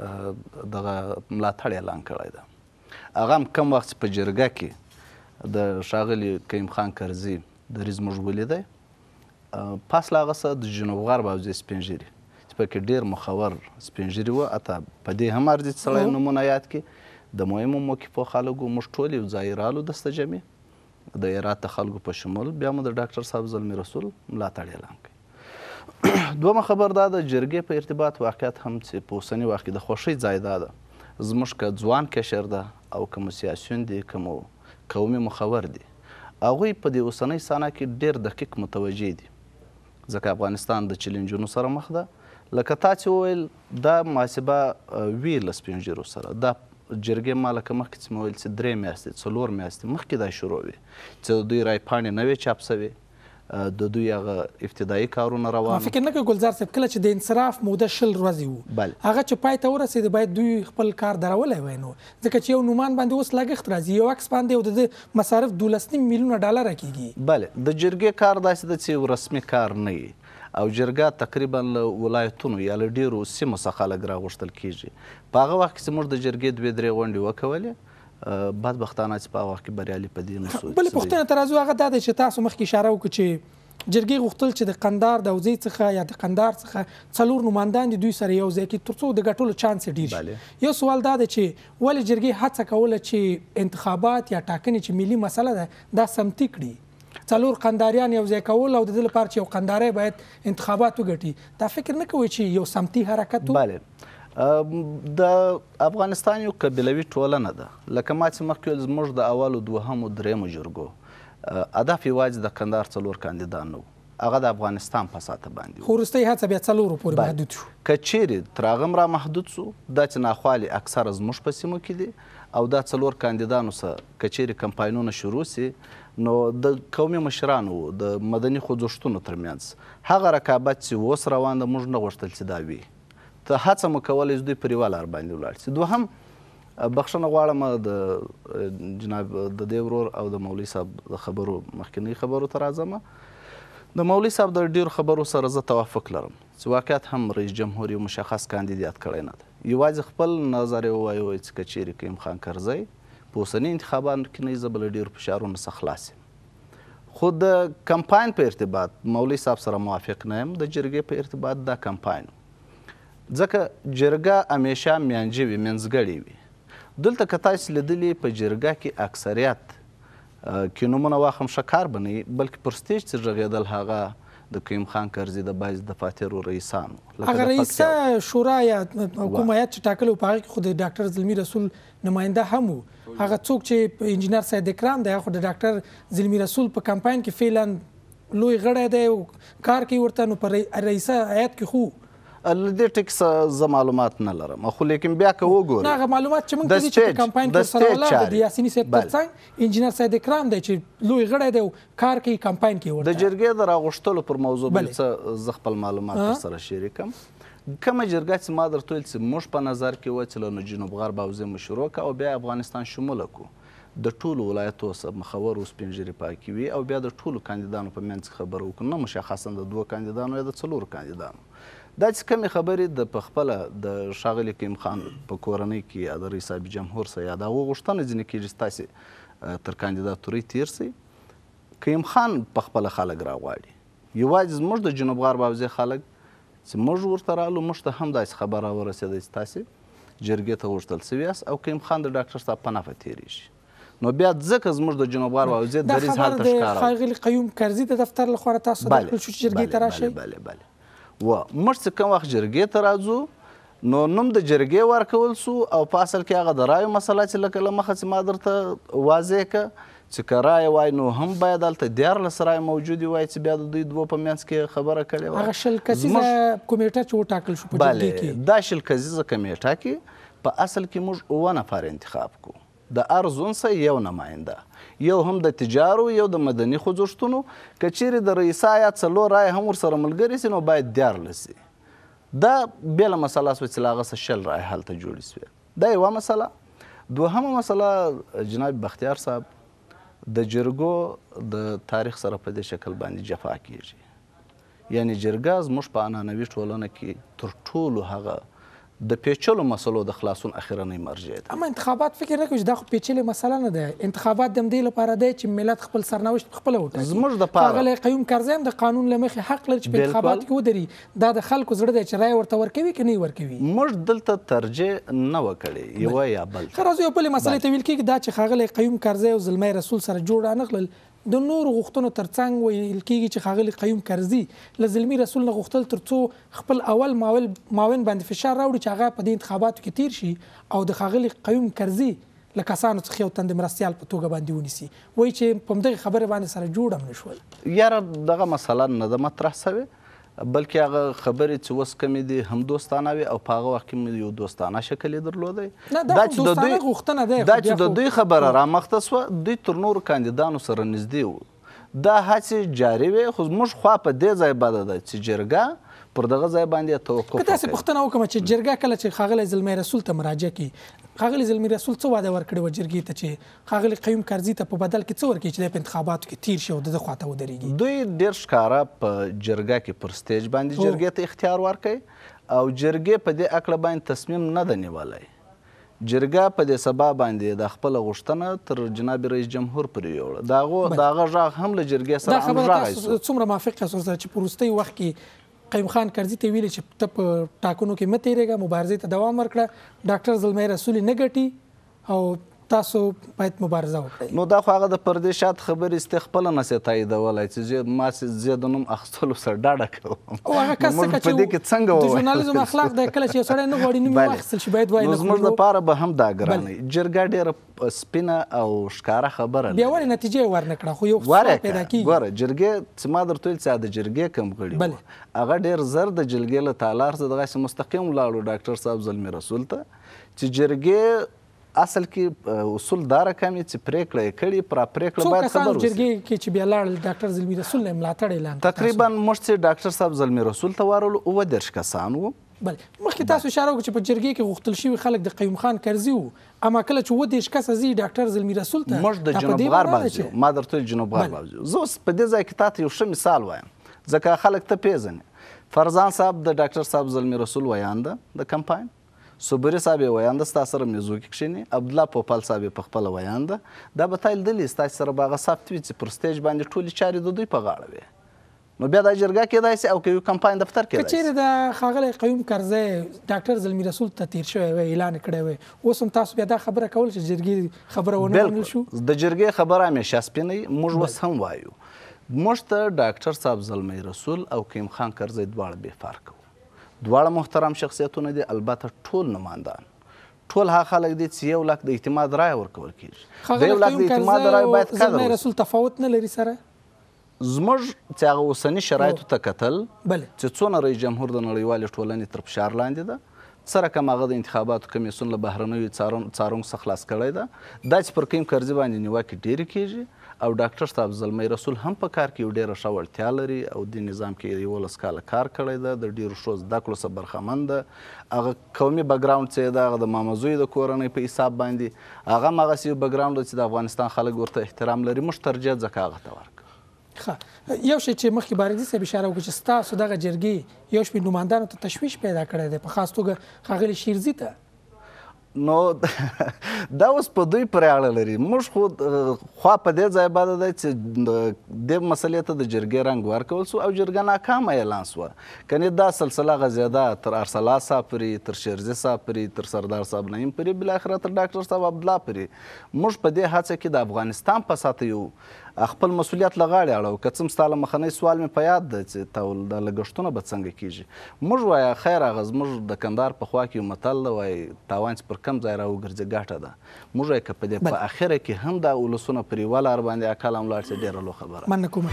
دغه ملاتړ اعلان کړی ده. هغه هم کم وخت چې په جرګه کې د ښاغلي کریم خان کرزي دریځ موږ ولیدی. پاس له هغه څخه د جنوب غرب حوزې سپین ږیري چې پکې ډېر مخور سپین ږیري وو، حتی په دې هم ارزي چې سړی نومونه یاد کړي. د مهمو موقفو خلکو موږ ټول یو ځای رالو دسته جمعې د هرات د خلکو په شمول. بیا مو د ډاکټر صاحب زلمي رسول ملاتړ اعلان کړي. دومه خبر دا د جرګې په ارتباط واقعیت هم چې په اوسني وخت کې د خوښۍ ځای دا ده. زموږ که ځوان کشر ده او که مو سیاسیون دي که مو قومي مخور دي، هغوی په دې اوسنۍ ساحه کې ډېر دقیق متوجه دي، ځکه افغانستان د چیلنجونو سره مخ ده. لکه تا چې وویل دا محاسبه وي له سپین ږیرو سره. دا جرګې ما لکه مخکې چې مې ویل چې درې میاشتې څلور میاشتې مخکې دا شروع وي چې د دوی رایپاڼې نوې چاپ سوې، د دوی هغه ابتدایي کارونه روان. فکر نه کوي ګلزار صاحب کله چې د انصراف موده شل ورځې وو هغه چې پای ته ورسېد باید دوی خپل کار درولی وای، نو ځکه چې یو نومان باندې اوس لګښت راځي، یو عکس باندې او د مصارف دولس نیم میلیونه ډالره کیږي. بله د جرګې کار داسې ده چې یو رسمي کار نه وي او جرګه تقریبا له ولایتونو یا له ډېرو سیمو څخه خلک راغوښتل کیږي. په هغه وخت کې چې موږ د جرګې دوې درې غونډې وکولې، بدبختانه چې په هغه وخت کې بریالي په دې نسو. بلې پوښتنه ته راځو، هغه دا دی چې تاسو مخکې اشاره وکړو چې جرګې غوښتل چې د قندهار د حوزې څخه یا د قندهار څخه څلور نمایندان دي دوی سره یو ځای کړي تر څو د ګټلو چانس یې ډېر شي. یو سوال دا دی چې ولې جرګې هڅه کوله چې انتخابات یا ټاکنې چې ملي مسله ده دا سمتي کړي، څلور قندهاریان یو ځای کول او د دې لپاره چې یو قندهاری باید انتخابات وګټي، دا فکر نه کوئ چې یو سمتي حرکت و؟ بله د افغانستان یو قبیلوي ټولنه ده. لکه ما چې مخکې ویل زموږ د اولو دوهمو درېیمو جرګو هدف یوازې د کندهار څلور کاندیدان نه و، هغه د افغانستان په ساحه باندې و. خو وروستۍ هڅه بیا څلورو پورې محدود شو. که چیرې تر هغه هم را محدود سو، دا چې ناخوالې اکثره زموږ په سیمو کې دي او دا څلور کاندیدانو سره که چیرې کمپاینونه شروع سي نو د قومي مشرانو د مدني خوځښتونو ترمنځ هغه رقابت چې اوس روان ده موږ نه غوښتل چې دا وي. ته هڅه مو کولی چې دوی پر یوه لار باندې ولاړ سي. دوهم بخښنه غواړم د جناب د دې ورور او د مولوي صاحب د خبرو مخکینۍ خبرو ته راځم. د مولوي صاحب د ډېرو خبرو سره زه توافق لرم چې واقعیت هم رئیس جمهور یو مشخص کاندیدیت کړی نه ده. یوازې خپل نظر یې ووایه چې که چیرې کریم خان کرزی په اوسني انتخاباتو کې نه زه به له ډېرو فشارونو څخه خلاص یم. خو د کمپاین په ارتباط مولوي صاحب سره موافق نه یم. د جرګې په ارتباط دا کمپاین ځکه جرګه همیشه میانجې وي، منځګړې وي. دلته که تاسو لیدلي په جرګه کې اکثریت کې نومونه واخم ښه کار به نه وي، بلکې پر سټیج چې غږېدل هغه د کریم خان کرزي د بعضې دفاترو رئیسانو. هغه رئیسه شورا یا کوم هیات چې ټاکلی و په هغه کې خو د ډاکټر زلمي رسول نماینده هم و. هغه څوک چې انجینر سید اکرام دی هغه خو د ډاکټر زلمي رسول په کمپاین کې فعلا لوی غړی دی او کار کوي ورته، نو په رئیسه هیات کې خو له دې ټکي څخه زه معلومات نه لرم. خو لیکن بیا که وګورو هغه معلومات چې موږ دي چې په کمپاین کې سره ولاړ د یاسیني صاحب ترڅنګ انجینر سید اکرام دی چې لوی غړی دی او کار کوي کمپاین کې ورته. د جرګې د راغوښتلو پر موضوع بل څه زه خپل معلومات سره شریکم. کومه جرګه چې ما درته ویل چې موږ په نظر کې وه چې له جنوب غرب حوزې مو شروع کړه او بیا افغانستان شموله کړو، د ټولو ولایتو څخه مخور او سپین ږیري پاکې وي او بیا د ټولو کاندیدانو په منځ کې خبره وکړو، نه مشخصا د دوه کاندیدانو یا د څلورو کاندیدانو. دا چې کومې خبرې د په خپله د ښاغلي کریم خان په کورنۍ کې یا د رئیس جمهور سره یا د هغو غوښتنه ځینې کېږي چې تاسې تر کاندیداتورۍ تېر سئ. کریم خان په خپله خلک راغواړي، یوازې زموږ د جنوب غرب حوزې خلک چې موږ ورته رالو موږ ته هم داسې خبر راورسېده چې تاسې جرګې ته غوښتل سوي یاست او کریم خان د ډاکټر صاحب په نفع تېرېږي. نو بیا ځکه زموږ د جنوب غرب حوزې دریځ هلته ښکاره دا خبر د ښاغلي قیوم کرزي د دفتر لخوا تاسو ته درکړل شو چې جرګې ته راشئ. بله بله و موږ چې کوم وخت جرګې ته راځو نو نوم د جرګې ورکول سو او په اصل کې هغه د رایو مسله چې لکه له مخه چې ما درته واضح کړه چې که رایه وای نو هم باید هلته دیارلس رایې موجودې وای چې بیا د دوی دوه په منځ کې خبره کړې وای. هغه شل کسیزه کمیټه چې وټاکل شو په جرګې کې، دا شل کسیزه کمیټه کې په اصل کې موږ اووه نفر انتخاب کړو، د هر زون څخه یو نماینده، یو هم د تجارو یو د مدني خوځښتونو. که چیرې د رئیسه هیات څلور رایې هم ورسره ملګري سي نو باید دیارلس سي. دا بېله مسله سوه چې له هغه څخه شل رایې هلته جوړې سوې. دا یوه مسله. دوهمه مسله جناب بختیار صاحب د جرګو د تاریخ سره په دې شکل باندې جفا کیږي. یعنی جرګه زموږ په عنعنوي ټولنه کې تر ټولو هغه د پیچلو مسلو د خلاصون اخرنۍ مرجع ده. اما انتخابات فکر نه کوي چې دا خو پیچلې مسله نه ده. انتخابات د همدې لپاره دی چې ملت خپل سرنوشت پخپله وټاکي. زموږ دپاره ښاغلی قیوم کرزی هم د قانون له مخې حق لري چې په انتخاباتو کې ودري. دا د خلکو زړه دی چې رایه ورته ورکوي که نه یې ورکوي. موږ دلته ترجیح نه وه کړې یوه یا بل. ښه راځو یو بلې مسلې ته ویل کېږي دا چې ښاغلی قیوم کرزی او زلمی رسول سره جوړ رانغلل. د نورو غوښتنو ترڅنګ ویل کېږي چې ښاغلي قیوم کرزي له زلمي رسول نه غوښتل تر څو خپل اول معاون باندې فشار راوړي چې هغه په دې انتخاباتو کې تیر شي او د ښاغلي قیوم کرزي له کسانو څخه یو تن د مرستیال په توګه باندې ونیسي. وایي چې په همدغې خبرې باندې سره جوړ هم نه شول. یاره دغه مسله نه ده مطرح سوې بلکې هغه خبرې چې اوس کمې دي هم دوستانه وي او په هغه وخت کې مې یو دوستانه شکل یې درلودی. دا دوستانه غوښتنه دی دا چې د دوی خبره رامخته سوه دوی تر نورو کاندیدانو سره نږدې وو. دا هڅې جاري وې خو زموږ خوا په دې ځای بده ده چې جرګه پر دغه ځای باندې توقف وکړي. که داسې پوښتنه وکړم چې جرګه کله چې ښاغلی زلمی رسول ته مراجعه کړي ښاغلي زلمي رسول څه وعده ورکړې وه جرګې ته چې ښاغلي قیوم کرزي ته په بدل کې څه ورکړي چې دی په انتخاباتو کې تیر شي او د ده خواته ودرېږي؟ دوی ډېر ښکاره په جرګه کې پر سټیج باندې جرګې ته اختیار ورکوي او جرګې په دې اکړه باندې تصمیم نه ده نیولی. جرګه په دې سبا باندې د خپله غوښتنه تر جناب رئیس جمهور پورې یوړه. د هغه د هغه غږ هم له جرګې سره همغږی سو. څومره موافق یاست سره چې په وروستي وخت کې قیوم خان کرزي ته ویلي چې ته په ټاکنو کې مه تېرېږه مبارزې ته دوام ورکړه ډاکټر زلمی رسول نه ګټي او تاسو باید مبارزه وکړئ. نو دا خو هغه د پردې شات خبرې استې خپله نسې تاییدولی چې ما زه د نوم اخیستلو سره ډاډه کوم. او هغه کس څنګه چې د ژورنالیزم اخلاق دی کله چې یو سړی نه غواړي نوم یې واخیستل شي باید وایي. نو زموږ دپاره به هم دا ګرانه وي. جرګه ډېره سپینه او ښکاره خبره بیا ولې نتیجه یې ورنه کړه خو یو سوال پیدا کېږي. ګوره جرګې چې ما درته ویل چې د جرګې کم غړي وو هغه ډېر زر د جرګې له تالار څخه دغسې مستقیم ولاړو ډاکټر صاحب زلمي رسول ته چې جرګې اصل کې اصول دا رقم چې پریکړه یې کړې پر پریکړه باید خبر وشي. جرګې کې چې بیا لاړل ډاکټر زلمي رسول نه ملاتړ اعلان تقریبا موږ چې ډاکټر صاحب زلمي رسول ته ورغلو اووه دېرش کسان وو. بله مخکې تاسو اشاره وکړه چې په جرګې کې غوښتل شوي خلک د قیوم خان کرزي وو اما کله چې اووه دېرش کسه ځي ډاکټر زلمي رسول ته موږ د جنوب غرب بازي یو. ما درته ویل جنوب غرب بازي یو. زه اوس په دې ځای کې تا ته یو ښه مثال وایم ځکه خلک ته پېژنې. فرزان صاحب د ډاکټر صاحب زلمي رسول ویانده د کمپاین صبري صاحب یې ویانده ستا سره میزو کې کښېني عبدالله پوپل صاحب یې په خپله ویانده دا به تا لیدلي ستاسې سره به هغه ثبت وي چې پر سټیج باندې ټولې چارې د دوی په غاړه وي. نو بیا دا جرګه کېدای شي او که یو کمپاین دفتر کېدای شي. که چېرې د ښاغلی قیوم کرزی ډاکټر زلمي رسول ته تیر شوی وی اعلان کړی وی اوس هم تاسو بیا دا خبره کول چې جرګې خبره ونه منل شو؟ د جرګې خبره همیشه سپینه موږ اوس هم وایو. موږ ته ډاکټر صاحب زلمی رسول او قیوم خان کرزی دواړه بې فرقه وو. دواړه محترم شخصیتونه دي البته ټول نمایندان ټول هغه خلک دي چې یو لاک د اعتماد رایه ورکول کېږي. د یو لاک د اعتماد رایه باید قدر زلمی رسول تفاوت نه لري سره؟ زموږ چې هغه اوسني شرایطو ته کتل بله چې څونه رئیس جمهور د نړیوالې ټولنې تر فشار لاندې ده څه رقم هغه د انتخاباتو کمیسیون له بهرنیو څارونکو څخه خلاص کړی ده دا چې پر قیوم کرزي باندې نیوکې ډېرې کېږي او ډاکټر صاحب زلمی رسول هم په کار کې یو ډېره ښه وړتیا لري او دې نظام کې یولس کاله کار کړی ده د ډېرو ښو زده کړو څخه برخمن ده. هغه قومي بکګراونډ چې یې ده هغه د مامزوی د کورنۍ په حساب باندې هغه هم هغسې یو بکګراونډ ده چې د افغانستان خلک ورته احترام لري. موږ ترجیح ځکه هغه ته ورکړو. ښه یو شی چې مخکې باردي صاحب اشاره وکړه چې ستاسو دغه جرګې یو شمېر نمایندانو ته تشویش پیدا کړی دی په خاص توګه ښاغلي شیرزي ته. نو دا اوس په دوی پورې اړه لري. موږ خو خوا په دې ځای باندې دی چې دې مسلې ته د جرګې رنګ ورکول سو او جرګه ناکامه اعلان سوه. کنې دا سلسله غځېده تر ارسلا صاحب پورې تر شیرزي صاحب پورې تر سردار صاحب نعیم پورې بالاخره تر ډاکټر صاحب عبدالله پورې. موږ په دې هڅه کې د افغانستان په ساته یو خپل مسؤلیت له غاړې اړو. که څه هم ستا له مخنی سوال مې په یاد ده چې د لګښتونه به څنګه کېږي. موږ وایه خیر هغه زموږ د کندهار په خوا کې یو متل ده وایي تاوان چې پر کم ځای راوګرځي ګټه ده. موږ وایو که په دې په اخره کې هم دا ولسونه پر یوه لار باندې عقل هم لاړ شي ډېره لویه خبره. مننه کوم.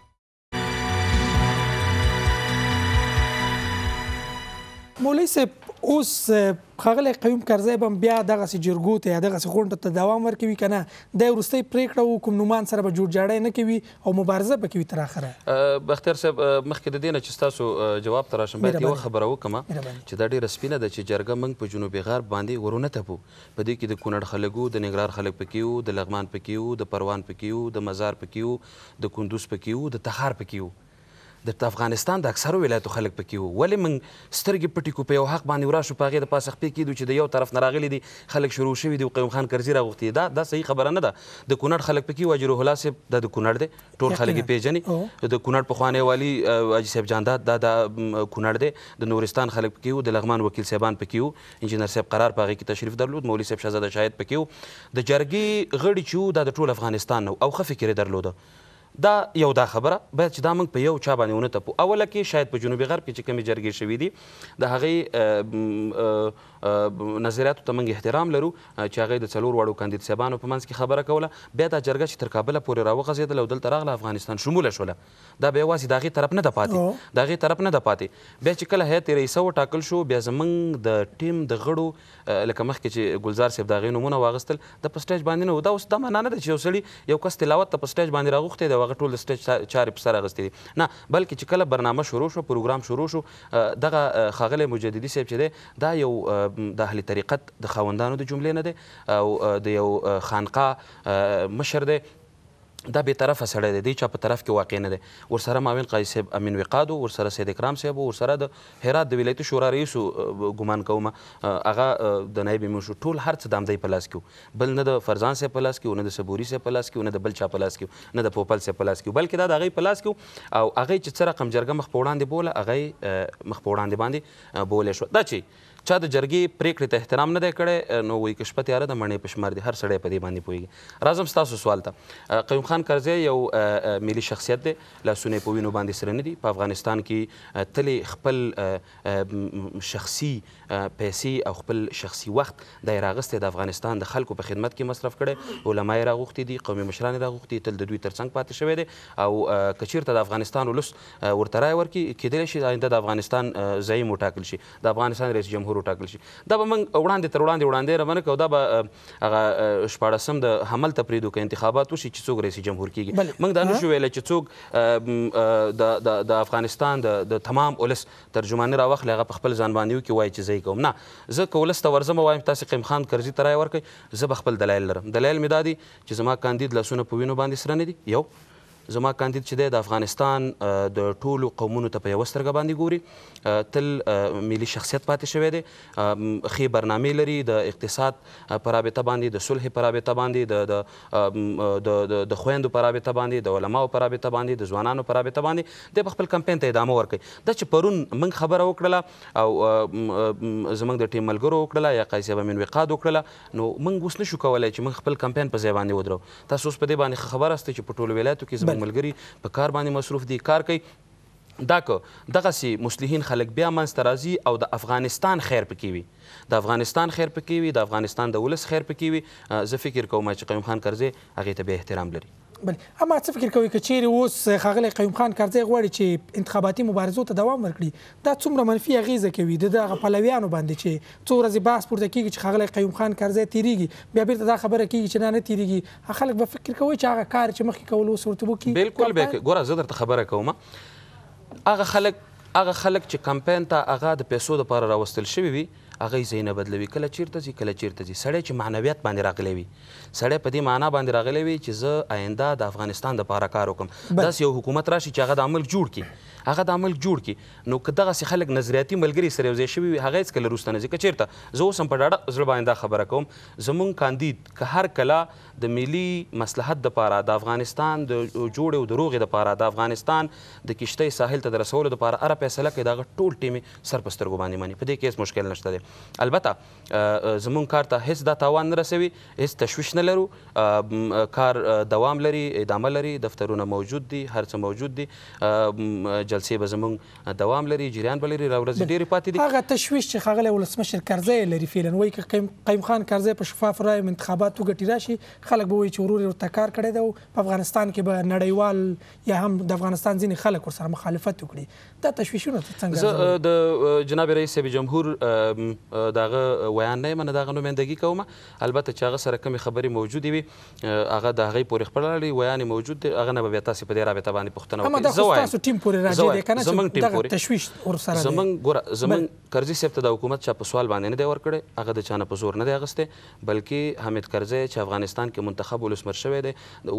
مولوي صاحب اوس ښاغلی قیوم کرزی به بیا دغسې جرګو ته یا دغسې غونډو ته دوام ورکوي که نه دی وروستۍ پرېکړه و کوم نومان سره به جوړجاړی نه کوي او مبارزه به کوي تر اخره. بختیار صاحب مخکې د دې نه چې ستاسو جواب ته راشم باید یوه خبره وکړم چې دا ډېره سپینه ده چې جرګه موږ په جنوبي غرب باندې ورونه تپو. په دې کې د کونړ خلک وو، د ننګرهار خلک پکې وو، د لغمان پکې وو، د پروان پکې وو، د مزار پکې وو، د کندوز پکې وو، د تخار پکې وو، د افغانستان د اکثرو ولایتو خلک پکې وو. ولې موږ سترګې پټې کړو په یو حق باندې وراشو په هغې د پاسه خپې کېدو چې د یو طرف نه راغلي دي خلک شروع شوي دي او قیوم خان کرزي راغوښتي دا دا صحیح خبره نه ده. د کونړ خلک پکې وو، حاجي روح الله صاحب دا د کونړ دی، ټول خلک یې پېژني. د کونړ پخوانی والي حاجي صاحب جانداد دا د کونړ دی. د نورستان خلک پکې وو، د لغمان وکیل صاحبان پکې وو، انجینر صاحب قرار په هغې کې تشریف درلود، مولوي صاحب شهزاده شاهد پکې وو. د جرګې غړي چې وو دا د ټول افغانستان نه او ښه فکر یې درلوده. دا یو دا خبره باید چې دا موږ په یو چا باندې ونه تپو. اوله کې شاید په جنوبي غرب کې چې کومې جرګې شوي دي د هغې نظریاتو ته موږ احترام لرو چې هغې د څلور واړو کاندید صاحبانو په منځ کې خبره کوله. بیا دا جرګه چې تر کابله پورې راوغځېدله او دلته راغله افغانستان شموله شوله، دا بیا یوازې د هغې طرف نه ده پاتې، د هغې طرف نه ده پاتې. بیا چې کله هیئت رئیسه وټاکل شو بیا زموږ د ټیم د غړو لکه مخکې چې ګلزار صاحب د هغې نومونه واخیستل د په سټیج باندې نه و. دا اوس دا معنا نه ده چې یو سړي یو کس تلاوت ته په سټیج باندې راغوښتی دی هغه ټول د سټیج چارې په سر اخیستې دي، نه بلکې چې کله برنامه شروع شو، پروګرام شروع شو، دغه ښاغلی مجددي صاحب چې دی دا یو د اهل طریقت د خاوندانو د جملې نه دی او د یو خانقاه مشر دی، دا بې طرفه سړی دی، دی چا په طرف کې واقع نه دی. ورسره معاون قاضي صاحب امین وقاد و، ورسره سید اکرام صاحب و، ورسره د هرات د ولایتي شورا رئیس ګمان کوم هغه د نایب امین شو، ټول هر څه د همدی په لاس کې و، بل نه د فرزان صاحب په لاس کې و، نه د صبوري صاحب په لاس کې و، نه د بل چا په لاس کې و، نه د پوپل صاحب په لاس کې و، بلکې دا د هغې په لاس کې و او هغې چې څه رقم جرګه مخ په وړاندې بوله هغه مخ په وړاندې باندې بولی شوه. دا چې چا د جرګې پرېکړې ته احترام نه دی کړی نو وایي که شپه تیاره ده مڼې په شمار دي، هر سړی په دې باندې پوهېږي. راځم ستاسو سوال ته. قیوم خان کرزی یو ملي شخصیت دی، لاسونه یې په وینو باندې سره نه دي. په افغانستان کې تلې خپل شخصي پیسې او خپل شخصي وخت دا یې راغستی د افغانستان د خلکو په خدمت کې مصرف کړی، علما یې راغوښتي دي، قومي مشران یې راغوښتي، تل د دوی تر څنګ پاتې شوی دی او که چېرته د افغانستان ولس ورته رایه ورکړي کیدلی شي آینده د افغانستان زعیم وټاکل شي، د افغانستان رئیس جمهور وټاکل شي. دا به موږ وړاندې تر وړاندې وړاندې رمنه کوو، دا به هغه شپاړسم د حمل ته پرېږدو که انتخابات وشي چې څوک رئیس جمهور کېږي. موږ دا نشو ویلی چې څوک د افغانستان د تمام ولس ترجماني راواخلي هغه په خپل ځان باندې وکړي وایي چې زه یې کوم. نه، زه که ولس ته ورځم وایم تاسې قیوم خان کرزي ته رایه ورکړئ، زه به خپل دلایل لرم. دلایل مې دا دي چې زما کاندید لاسونه په وینو باندې سره نه دي، یو زما کاندید چې دی د افغانستان د ټولو قومونو ته په یوه سترګه باندې ګوري، تل ملي شخصیت پاتې شوی دی، ښې برنامې لري د اقتصاد په رابطه باندې، د صلح په رابطه باندې، د خویندو په رابطه باندې، د علماو په رابطه باندې، د ځوانانو په رابطه باندې دی به خپل کمپین ته ادامه ورکوي. دا چې پرون موږ خبره وکړله او زموږ د ټیم ملګرو وکړله یا قاضي صاحب امین وقاد وکړله نو موږ اوس نشو کولی چې موږ خپل کمپین په ځای باندې ودرو. تاسو اوس په دې باندې ښه خبره استئ چې په ټولو ولایتو کې ملګري په کار باندې مصروف دي، کار کوي. دا که دغسې مصلحین خلک بیا منځته راځي او د افغانستان خیر پکې وي، د افغانستان خیر پکې وي، د افغانستان د ولس خیر پکې وي، زه فکر کوم چې قیوم خان کرزی هغې ته بیا احترام لري. بلې اما څه فکر کوئ که چیرې اوس ښاغلی قیوم خان کرزی غواړي چې انتخاباتي مبارزو ته دوام ورکړي، دا څومره منفي اغېزه کوي د دغه پلویانو باندې چې څو ورځې بحث پورته کېږي چې ښاغلی قیوم خان کرزی تېرېږي، بیا بیرته دا خبره کېږي چې نه نه تېرېږي، خلک به فکر کوي چې هغه کار چې مخکې کول اوس ورته وکړي. بلکل بیا ګوره زه درته خبره کوم، هغه خلک هغه خلک چې کمپین ته هغه د پیسو دپاره راوستل شوي وي هغه یې ځای نه بدلوي، کله چېرته ځي کله چېرته ځي. سړی چې معنویت باندې راغلی وي، سړی په دې معنا باندې راغلی وي چې زه آینده د افغانستان دپاره کار وکړم، داسې یو حکومت راشي چې هغه د ملک جوړ کړي، هغه د ملک جوړ کړي، نو که دغسې خلک نظریاتي ملګري سره یو ځای شوي وي هغه هېڅکله وروسته نه ځي. که چېرته زه اوس هم په ډاډه زړه باندې دا خبره کوم زموږ کاندید که هر کله د ملي مصلحت دپاره، د افغانستان د جوړې او د روغې دپاره، د افغانستان د کشتۍ ساحل ته د رسولو دپاره هره فیصله کوي د هغه ټول ټیم یې سر په سترګو باندې مني، په دې کې هېڅ مشکل نشته دی. البته زمونږ کار ته هیڅ دا تاوان نه رسوي، هیڅ تشویش نه لرو، کار دوام لري، ادامه لري، دفترونه موجود دي، هر څه موجود دي، جلسې به زمونږ دوام لري، جریان به لري، راورځې ډېرې پاتې دي. هغه تشویش چې ښاغلی ولسمشر کرزی لري فعلا وایي که قیوم خان کرزی په شفاف رایو انتخابات وګټي راشي خلک به وایي چې ورور یې ورته کار کړی دی او په افغانستان کې به نړیوال یا هم د افغانستان ځینې خلک ورسره مخالفت وکړي. دا تشویشونه څنګه؟ زه د جناب رئیس صاحب جمهور د هغه ویان نه یم، نه د هغه نمایندګي کوم، البته چې هغه سره کومې خبرې موجودې وي هغه د هغې پورې خپل اړوي، ویان یې موجود دی، هغه نه به بیا تاسې په دې رابطه باندې پوښتنه وکړئ. اما دا خو ستاسو ټیم پورې راجع دی که نه چې دغه تشویش ورسره دی؟ زموږ ګوره زموږ کرزي صاحب ته د حکومت چا په سوال باندې نه دی ورکړی، هغه د چا نه په زور نه دی اخیستی، بلکې حامد کرزی چې افغانستان کې منتخب ولسمشر شوی دی،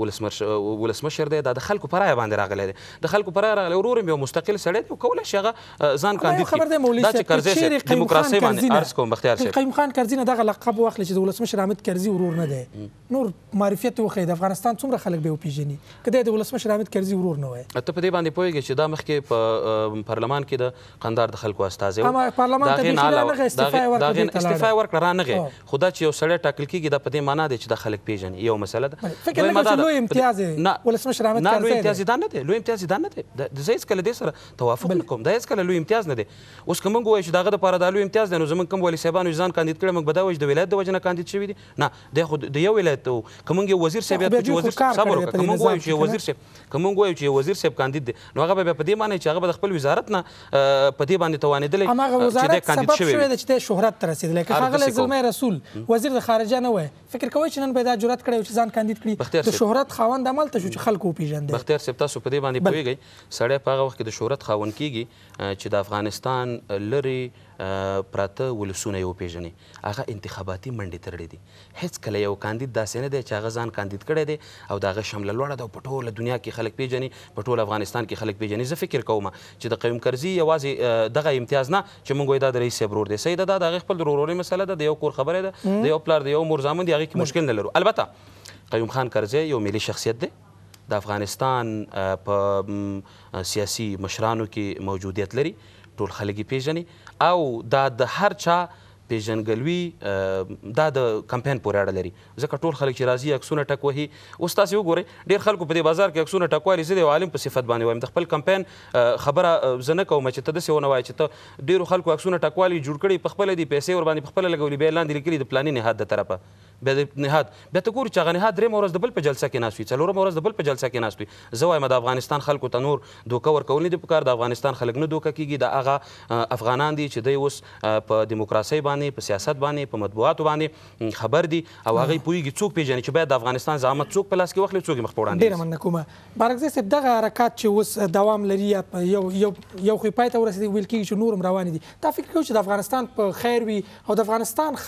ولسمشر دی، دا د خلکو په رایه باندې راغلی دی، د خلکو په رایه راغلی، ورور یې یو مستقل سړی دی، کولی شي هغه ځان کاندید کړي. دا چې کرزی صاحب ډیموکراسۍ باندې عرض کوم بختیار صاحب قیوم خان کرزي نه دغه لقب واخلي چې د ولسمشر حامد کرزي ورور نه دی، نور معرفیت وښیي، د افغانستان څومره خلک به وپېژني که دی د ولسمشر حامد کرزي ورور نه وای. ته په دې باندې پوهېږې چې دا مخکې په پارلمان کې د قندهار د خلکو استازی و، اما پارلمان ته بیخي رانغی، استعفا یې ورکړه، د هغې استعفا یې ورکړه رانغی، خو دا چې یو سړی ټاکل کېږي دا په دې معنا دی چې دا خلک پېژني، یو مسله ده. فکر نه کوم چې لوی امتیاز یې ولسمشر حامد کرزي نه، لوی امتیاز یې دا نه دی، لوی امتیاز یې دا نه دی، زه هېڅکله دې سره توافق نه کوم، دا هېڅکله لوی امتیاز نه دی. اوس که موږ ووایو چې د هغه دپاره دا لوی امتیاز دی نو زموږ کوم والي صاحبانو چې ځان کاندید کړی موږ به دا وایو چې د ولایت د وجې نه کاندید شوي دي، نه دی خو د یو ولایت و. که موږ یو وزیر صاحب یاد کړو چې وزیر صبر وکړه، که موږ وایو چې یو وزیر صاحب که موږ وایو چې یو وزیر صاحب کاندید دی نو هغه به بیا په دې معنی چې هغه به د خپل وزارت نه په دې باندې توانېدلی چې دی کاندید شوی دی، چې دی شهرت ته رسېدلی. که ښاغلی زلمی رسول وزیر د خارجه نه وای فکر کوئ چې نن به دا جرأت کړی و چې ځان کاندید کړي، د شهرت خاوند همالته شو چې خلکو وپېژندی. بختیار صاحب تاسو په دې باندې پوهېږئ سړی په هغه وخت کې د شهرت خاوند کېږي چې د افغانستان لرې پراته ولسونه یې وپېژني، هغه انتخاباتي منډې تړلې دي، هېڅکله یو کاندید داسې نه دی چې هغه ځان کاندید کړی دی او د هغه شمله لوړه ده او په ټوله دنیا کې خلک پېژني، په ټول افغانستان کې خلک پېژني. زه فکر کوم چې د قیوم کرزي یوازې دغه امتیاز نه چې موږ وایو دا د رئیس صاحب ورور دی، صحیح ده، دا د هغې خپل ورورۍ مسله ده، د یو کور خبره ده، د یو پلار د یو مور زامن دي، هغې کې مشکل نه لرو. البته قیوم خان کرزي یو ملي شخصیت دی، د افغانستان په سیاسي مشرانو کې موجودیت لري، ټول خلک یې پېژني او دا د هر چا پیژنګلوي دا د کمپین پورې اړه لري، ځکه ټول خلک چې راځي عکسونه ټک وهي. اوس تاسې وګورئ ډېر خلکو په دې بازار کې عکسونه ټک والي، زه د یو عالم په صفت باندې وایم، د خپل کمپین خبره زه نه کوم چې ته داسې ونه وایې چې ته ډېرو خلکو عکسونه ټک والي جوړ کړي، په خپله دې پیسې ورباندې په خپله لګولي، بیا یې لاندې لیکلي د فلاني نهاد د طرفه، بیا د نهاد بیا ته ګورو چې هغه نهاد درېیمه ورځ د بل په جلسه کې ناست وي، څلورمه ورځ د بل په جلسه کې ناست وي. زه وایم د افغانستان خلکو ته نور دوکه ورکول نه دي پکار، د افغانستان خلک نه دوکه کېږي، د هغه افغانان دي چې دوی اوس په دیموکراسۍ باندې، په سیاست باندې، په مطبوعاتو باندې خبر دي او هغوی پوهېږي څوک پېژني چې باید د افغانستان زعامت څوک په لاس کې واخلي، څوک یې مخ په وړاندې. ډېره مننه کومه. بارکزی صاحب دغه حرکات چې اوس دوام لري یا یو یو یو خو پای ته ورسېدي ویل کېږي چې نور هم روانې دي، تا فکر کوي چې د افغانستان په خیر وي او د افغانستان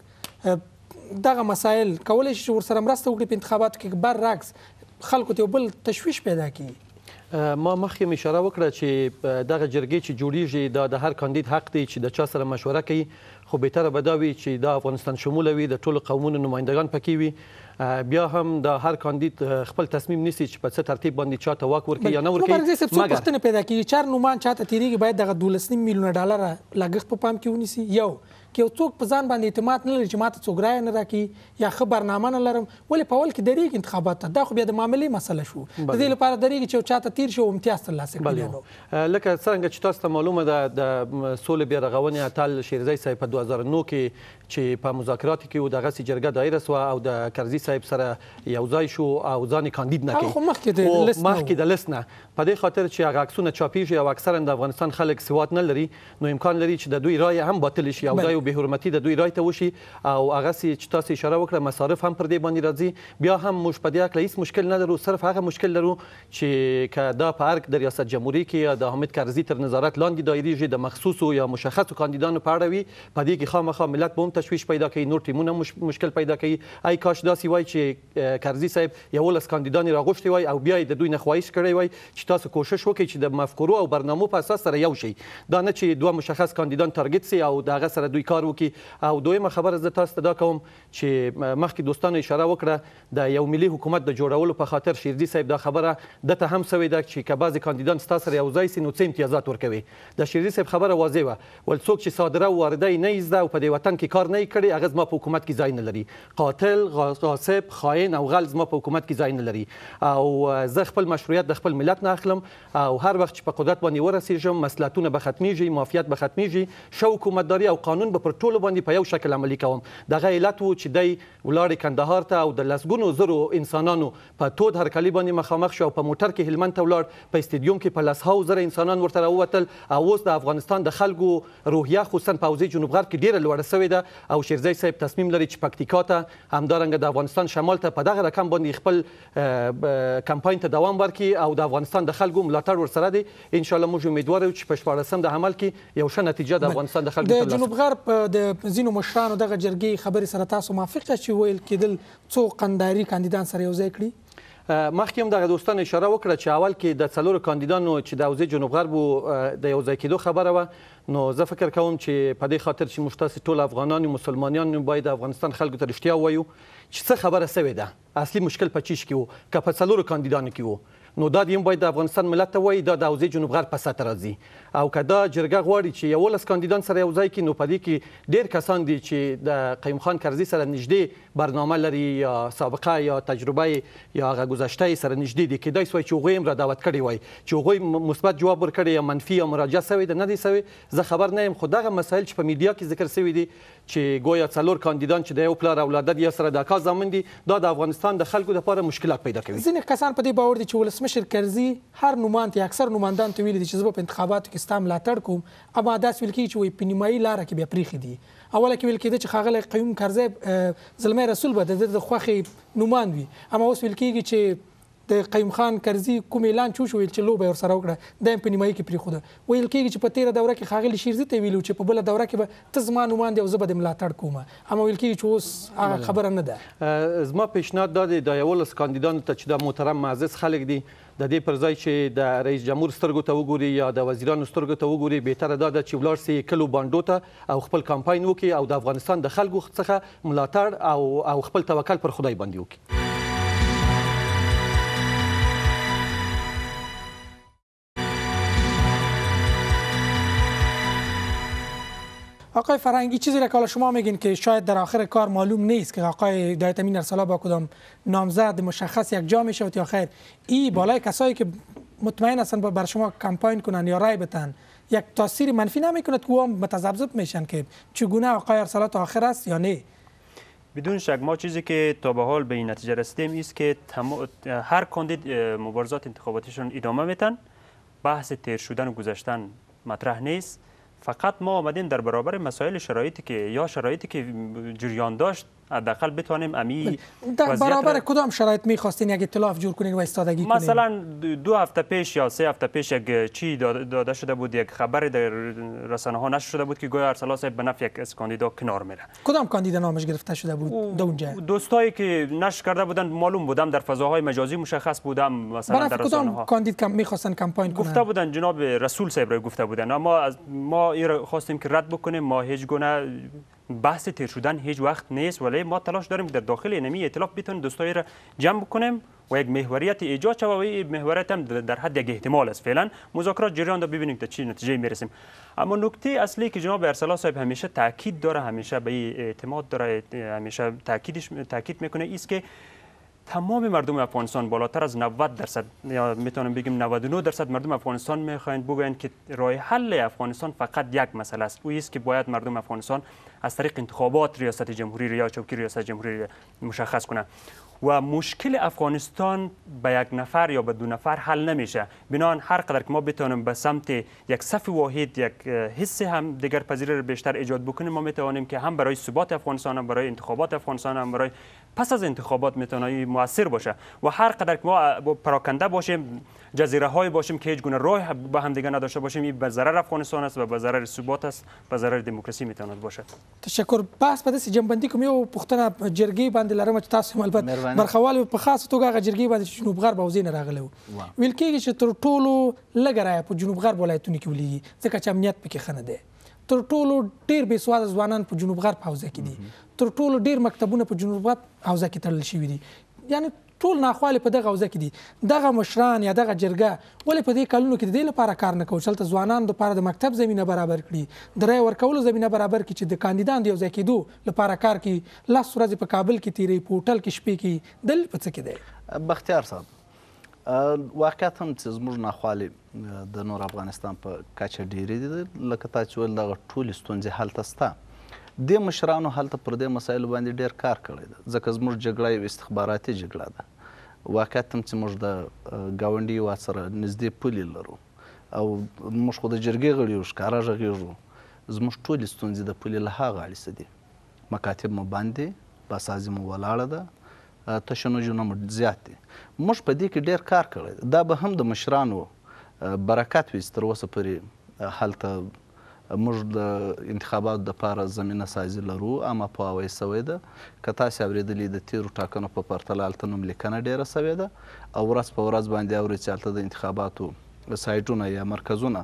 خلک دغه مسایل کولی شي چې ورسره مرسته وکړي په انتخاباتو کې، برعکس خلکو ته یو بل تشویش پیدا کړي؟ ما مخکې هم اشاره وکړه چې دغه جرګې چې جوړیږي دا د هر کاندید حق دی چې د چا سره مشوره کوي، خو بهتره به دا وي چې دا افغانستان شموله وي، د ټولو قومونو نمایندګان پکې وي، بیا هم د هر کاندید خپل تصمیم نیسي چې په څه ترتیب باندې چاته واک ورکړي یا نه ورکړي. بارکزی صاحب څو پوښتنې پیدا کېږي، چار نومان چاته تېرېږي باید دغه دولس نیم میلیونه ډالره لګښت په پام کې ونیسي، یو که یو څوک په ځان باندې اعتماد نه لري چې ماته څوک رایه نه راکړي یا ښه برنامه نه لرم، ولې په اول کې درېږي انتخابات ته؟ دا خو بیا د معاملې مسله شو، د دې لپاره درېږي چې یو چاته تېر شي او امتیاز ترلاسه کړي. لکه څرنګه چې تاسو ته معلومه ده د سولې بیا رغونې اتل شیرزی صاحب په دوه زره نو کې چې په مذاکراتو کې و دغسې جرګه دایره سوه او د کرزي صاحب سره یو ځای شو او ځان یې کاندید نه کوي، خو مخکې د لیست نه، په دې خاطر چې هغه عکسونه چاپېږي او اکثرا د افغانستان خلک سواد نه لري نو امکان لري چې د دوی رایه هم باطل شي او دا یو بې حرمتي د دوی رای ته وشي او هغسې چې تاسو اشاره وکړه مصارف هم پر دې باندې راځي. بیا هم موږ په دې هکله هېڅ مشکل نه لرو، صرف هغه مشکل لرو چې که دا په ارګ د ریاست جمهوري کې یا د حامد کرزي تر نظارت لاندې دایریږي د مخصوصو یا مشخصو کاندیدانو په اړه وي، په دې کې خامخا ملت به هم تشویش پیدا کوي، نور ټیمونه مشکل پیدا کوي. ای کاش داسې وای چې کرزي صاحب یولس کاندیدان یې راغوښتي وای او بیا یې د دوی نه خواهش کړی وای چې تاسو کوشش وکړئ چې د مفکورو او برنامو په اساس سره یو شي، دا نه چې دوه مشخص کاندیدان تارګت سي او د هغه سره دوی کار وکړي. او دویمه خبره زه تاسو ته دا کوم چې مخکې دوستانو اشاره وکړه د یو ملي حکومت د جوړولو په خاطر شیرزي صاحب دا خبره دته هم سوې ده چې که بعضې کاندیدان ستا سره یو ځای سي نو څه امتیازات ورکوي. د شیرزي صاحب خبره واضح وه، ول څوک چې صادره او وارده یې نه زده او په دې وطن کې کار نه یې کړی هغه زما په حکومت کې ځای نه لري. قاتل، غاصب، خاین او غل زما په حکومت کې ځای نه لري. او زه خپل مشروعیت د خپل ملت نه اخلم او هر وخت چې په قدرت باندې ورسېږم مصلحتونه به ختمیږي، مافیات به ختمیږي، ښه حکومتداري او قانون به پر ټولو باندې په یو شکل عملي کوم. دغه علت و چې دی ولاړې کندهار ته او د لسګونو زرو انسانانو په تود هرکلي باندې مخامخ شو او په موټر کې هلمند ته ولاړ، په استیډیوم کې په لسهاو زره انسانان ورته راووتل او اوس د افغانستان د خلکو روحیه خصوصا پوځي جنوب غرب کې ډېره لوړه سوې ده او شیرزی صاحب تصمیم لري چې پکتیکا ته همدارنګه د افغانستان شمال ته په دغه رقم باندې خپل کمپاین ته دوام ورکړي او د افغانستان د خلکو ملاتړ ورسره دی. انشاءالله موږ امیدوار یو چې په شپاړسم د عمل کې یو ښه نتیجه د افغانستان د خلکو د جنوب غرب د ځینو مشرانو دغه جرګې خبرې سره تاسو موافق یاست چې ویل کېدل څو قندهاري کاندیدان سره یو ځای کړي؟ مخکې هم دغه دوستانو اشاره وکړه چې اول کې د څلورو کاندیدانو چې د حوزې جنوب غرب د یو ځای کېدو خبره وه، نو زه فکر کوم چې په دې خاطر چې موږ تاسې ټول افغانان یو مسلمانان یو باید د افغانستان خلکو ته رښتیا ووایو چې څه خبره سوې ده. اصلي مشکل په چیش کې و، که په څلورو کاندیدانو کې و نو دا دیم باید د افغانستان ملت ته وایي دا د حوزې جنوب غرب په سطح راځي. او که دا جرګه غواړي چې یولس کاندیدان سره یو ځای کړي نو په دې کې ډېر کسان دي چې د قیوم خان کرزي سره نږدې برنامه لري یا سابقه یا تجربه یا هغه گذشته یې سره نږدې دي. کیدای شي چې هغوی هم را دعوت کړي وای چې هغوی مثبت جواب ورکړي یا منفي یا مراجعه سوې ده نه دي سوې، زه خبر نه یم. خو دغه مسایل چې په میډیا کې ذکر سوي دي چې ګویا څلور کاندیدان چې د یو پلار اولاده دي یا سره د اکا زامن دي، دا د افغانستان د خلکو لپاره مشکلات پیدا کوي. ځینې کسان په دې باور دي چې ولسمشر کرزي هر نوماند یا اکثر نوماندان ته ویلي دي چې زه به په انتخاباتو کې ستا ملاتړ کوم، اما داسې ویل کېږي چې وایي په نیمایي لاره کې بیا پرېښي دي. اوله کې ویل کېده چې ښاغلی قیوم کرزی زلمی رسول به د ده د خوښې نوماند وي، اما اوس ویل کېږي چې د قیوم خان کرزي کوم اعلان چې وشو ویل چې لوبه یې ورسره وکړه دا یې په نیمایي کې پرېښوده. ویل کېږي چې په تېره دوره کې ښاغلي شیرزي ته یې ویلي چې په بله دوره کې به ته زما نوماند یې او زه به دې ملاتړ کوم، اما ویل کېږي چې اوس هغه خبره نه ده. زما پیشنهاد دا دی د یولس کاندیدانو ته چې دا محترم معزز خلک دي د دې پر ځای چې د رئیس جمهور سترګو ته وګوري یا د وزیرانو سترګو ته وګوري، بهتره دا ده چې ولاړ سي کلو بانډو ته او خپل کمپاین وکړي او د افغانستان د خلکو څخه ملاتړ او او خپل توکل پر خدای باندې وکړي. آقای فرهنگی، چیزی را که حالا شما میگین که شاید در آخر کار معلوم نیست که آقای هدایت امین ارسلا با کدام نامزد مشخص یک جا میشه یا خیر، این بالای کسایی که مطمئن هستن بر شما کمپاین کنن یا رای بدن یک تاثیر منفی نمیکند که هم متذبذب میشن که چگونه آقای ارسلا تا آخر است یا نه؟ بدون شک ما چیزی که تا به حال به این نتیجه رسیدیم است که هر کاندید مبارزات انتخاباتیشون ادامه میتن، بحث تیر شدن و گذشتن مطرح نیست. فقط ما آمدیم در برابر مسائل شرایطی که یا شرایطی که جریان داشت حداقل بتوانیم امی در برابر کدام شرایط میخواستین یک ائتلاف جور کنین و ایستادگی کنین؟ مثلا دو هفته پیش یا سه هفته پیش یک چی داده شده بود، یک خبر در رسانه ها نشر شده بود که گویا ارسلا صاحب به نفع یک از کاندیدا کنار میره. کدام کاندیدا نامش گرفته شده بود در اونجا؟ دوستایی که نشر کرده بودن معلوم بودم، در فضاهای مجازی مشخص بودم، مثلا در رسانه ها. کدام کاندید که میخواستن کمپاین کنن؟ گفته بودن جناب رسول صاحب را گفته بودن، اما از ما این را خواستیم که رد بکنیم. ما هیچ گونه بحث تیر شدن هیچ وقت نیست، ولی ما تلاش داریم در داخل نمی ائتلاف بتونیم دوستایی را جمع بکنیم و یک محوریت ایجاد شود و این محوریت هم در حد یک احتمال است. فعلا مذاکرات جریان داره، ببینیم تا چه نتیجه میرسیم. اما نکته اصلی که جناب ارسلا صاحب همیشه تاکید داره، همیشه به این اعتماد داره، همیشه تاکیدش تاکید میکنه است که تمام مردم افغانستان بالاتر از نود درصد یا میتونم بگم نود و نه درصد مردم افغانستان میخواهند بگویند که راه حل افغانستان فقط یک مسئله است، او است که باید مردم افغانستان از طریق انتخابات ریاست جمهوری یا چوکی ریاست جمهوری مشخص کنند و مشکل افغانستان به یک نفر یا به دو نفر حل نمیشه. بنابراین هر قدر که ما بتونیم به سمت یک صف واحد، یک حس هم دیگر پذیری را بیشتر ایجاد بکنیم، ما میتوانیم که هم برای ثبات افغانستان، هم برای انتخابات افغانستان، هم برای پس از انتخابات میتونه موثر باشه و هر قدر که ما پراکنده باشیم، جزیره های باشیم که هیچ گونه راه به هم دیگه نداشته باشیم، این به ضرر افغانستان است و به ضرر ثبات است، به ضرر دموکراسی میتونه باشه. تشکر. بحث په داسې جنبندي کوم یو پوښتنه جرګې باندې لرم چې تاسو البته برخوال په خاصه توګه هغه جرګې باندې چې جنوب غرب حوزې نه راغلی و، ویل کېږي چې تر ټولو لږه رایه په جنوب غرب ولایتونو کې ولیږي ځکه چې امنیت پکې ښه نه دی. تر ټولو ډېر بې سواده ځوانان په جنوب غرب حوزه کې دي، تر ټولو ډېر مکتبونه په جنوب غرب حوزه کې تړل شوي دي. یعنې ټول ناخوالې په دغه حوزه کې دي. دغه مشران یا دغه جرګه ولې په دې کلونو کې د دې لپاره کار نه کوي چې هلته ځوانانو دپاره د مکتب زمینه برابر کړي، د رایې ورکولو زمینه برابر کړي، چې د کاندیدانو د یو ځای کېدو لپاره کار کوي. لس ورځې په کابل کې تېروي، په هوټل کې شپې کوي. دلیل په څه کې دی؟ بختیار صاحب، واقعیت هم چې زموږ ناخوالې د نور افغانستان په کچه ډېرې دي. لکه تا چې ویل دغه ټولې ستونزې هلته شته. دې مشرانو هلته پر دې مسایلو باندې ډېر کار کړی دی، ځکه زموږ جګړه یو استخباراتي جګړه ده. واقعیت هم چې موږ د ګاونډي هېواد سره نږدې پولې لرو او موږ خو د جرګې غړي یو، ښکاره غږېږو. زموږ ټولې ستونزې د پولې له هغه غاړې څه دي. مکاتب مو بند دي، باسازي مو ولاړه ده، تشنجونه مو زیات دي. موږ په دې کې ډېر کار کړی دی. دا به هم د مشرانو برکت وي چې تر اوسه پورې هلته موږ د انتخاباتو دپاره زمینه سازي لرو، اما پوهاوی سوی ده. که تاسې اورېدلي د تېرو ټاکنو په پرتله هلته نوملیکنه ډېره سوې ده او ورځ په ورځ باندې اوري چې هلته د انتخاباتو سایټونه یا مرکزونه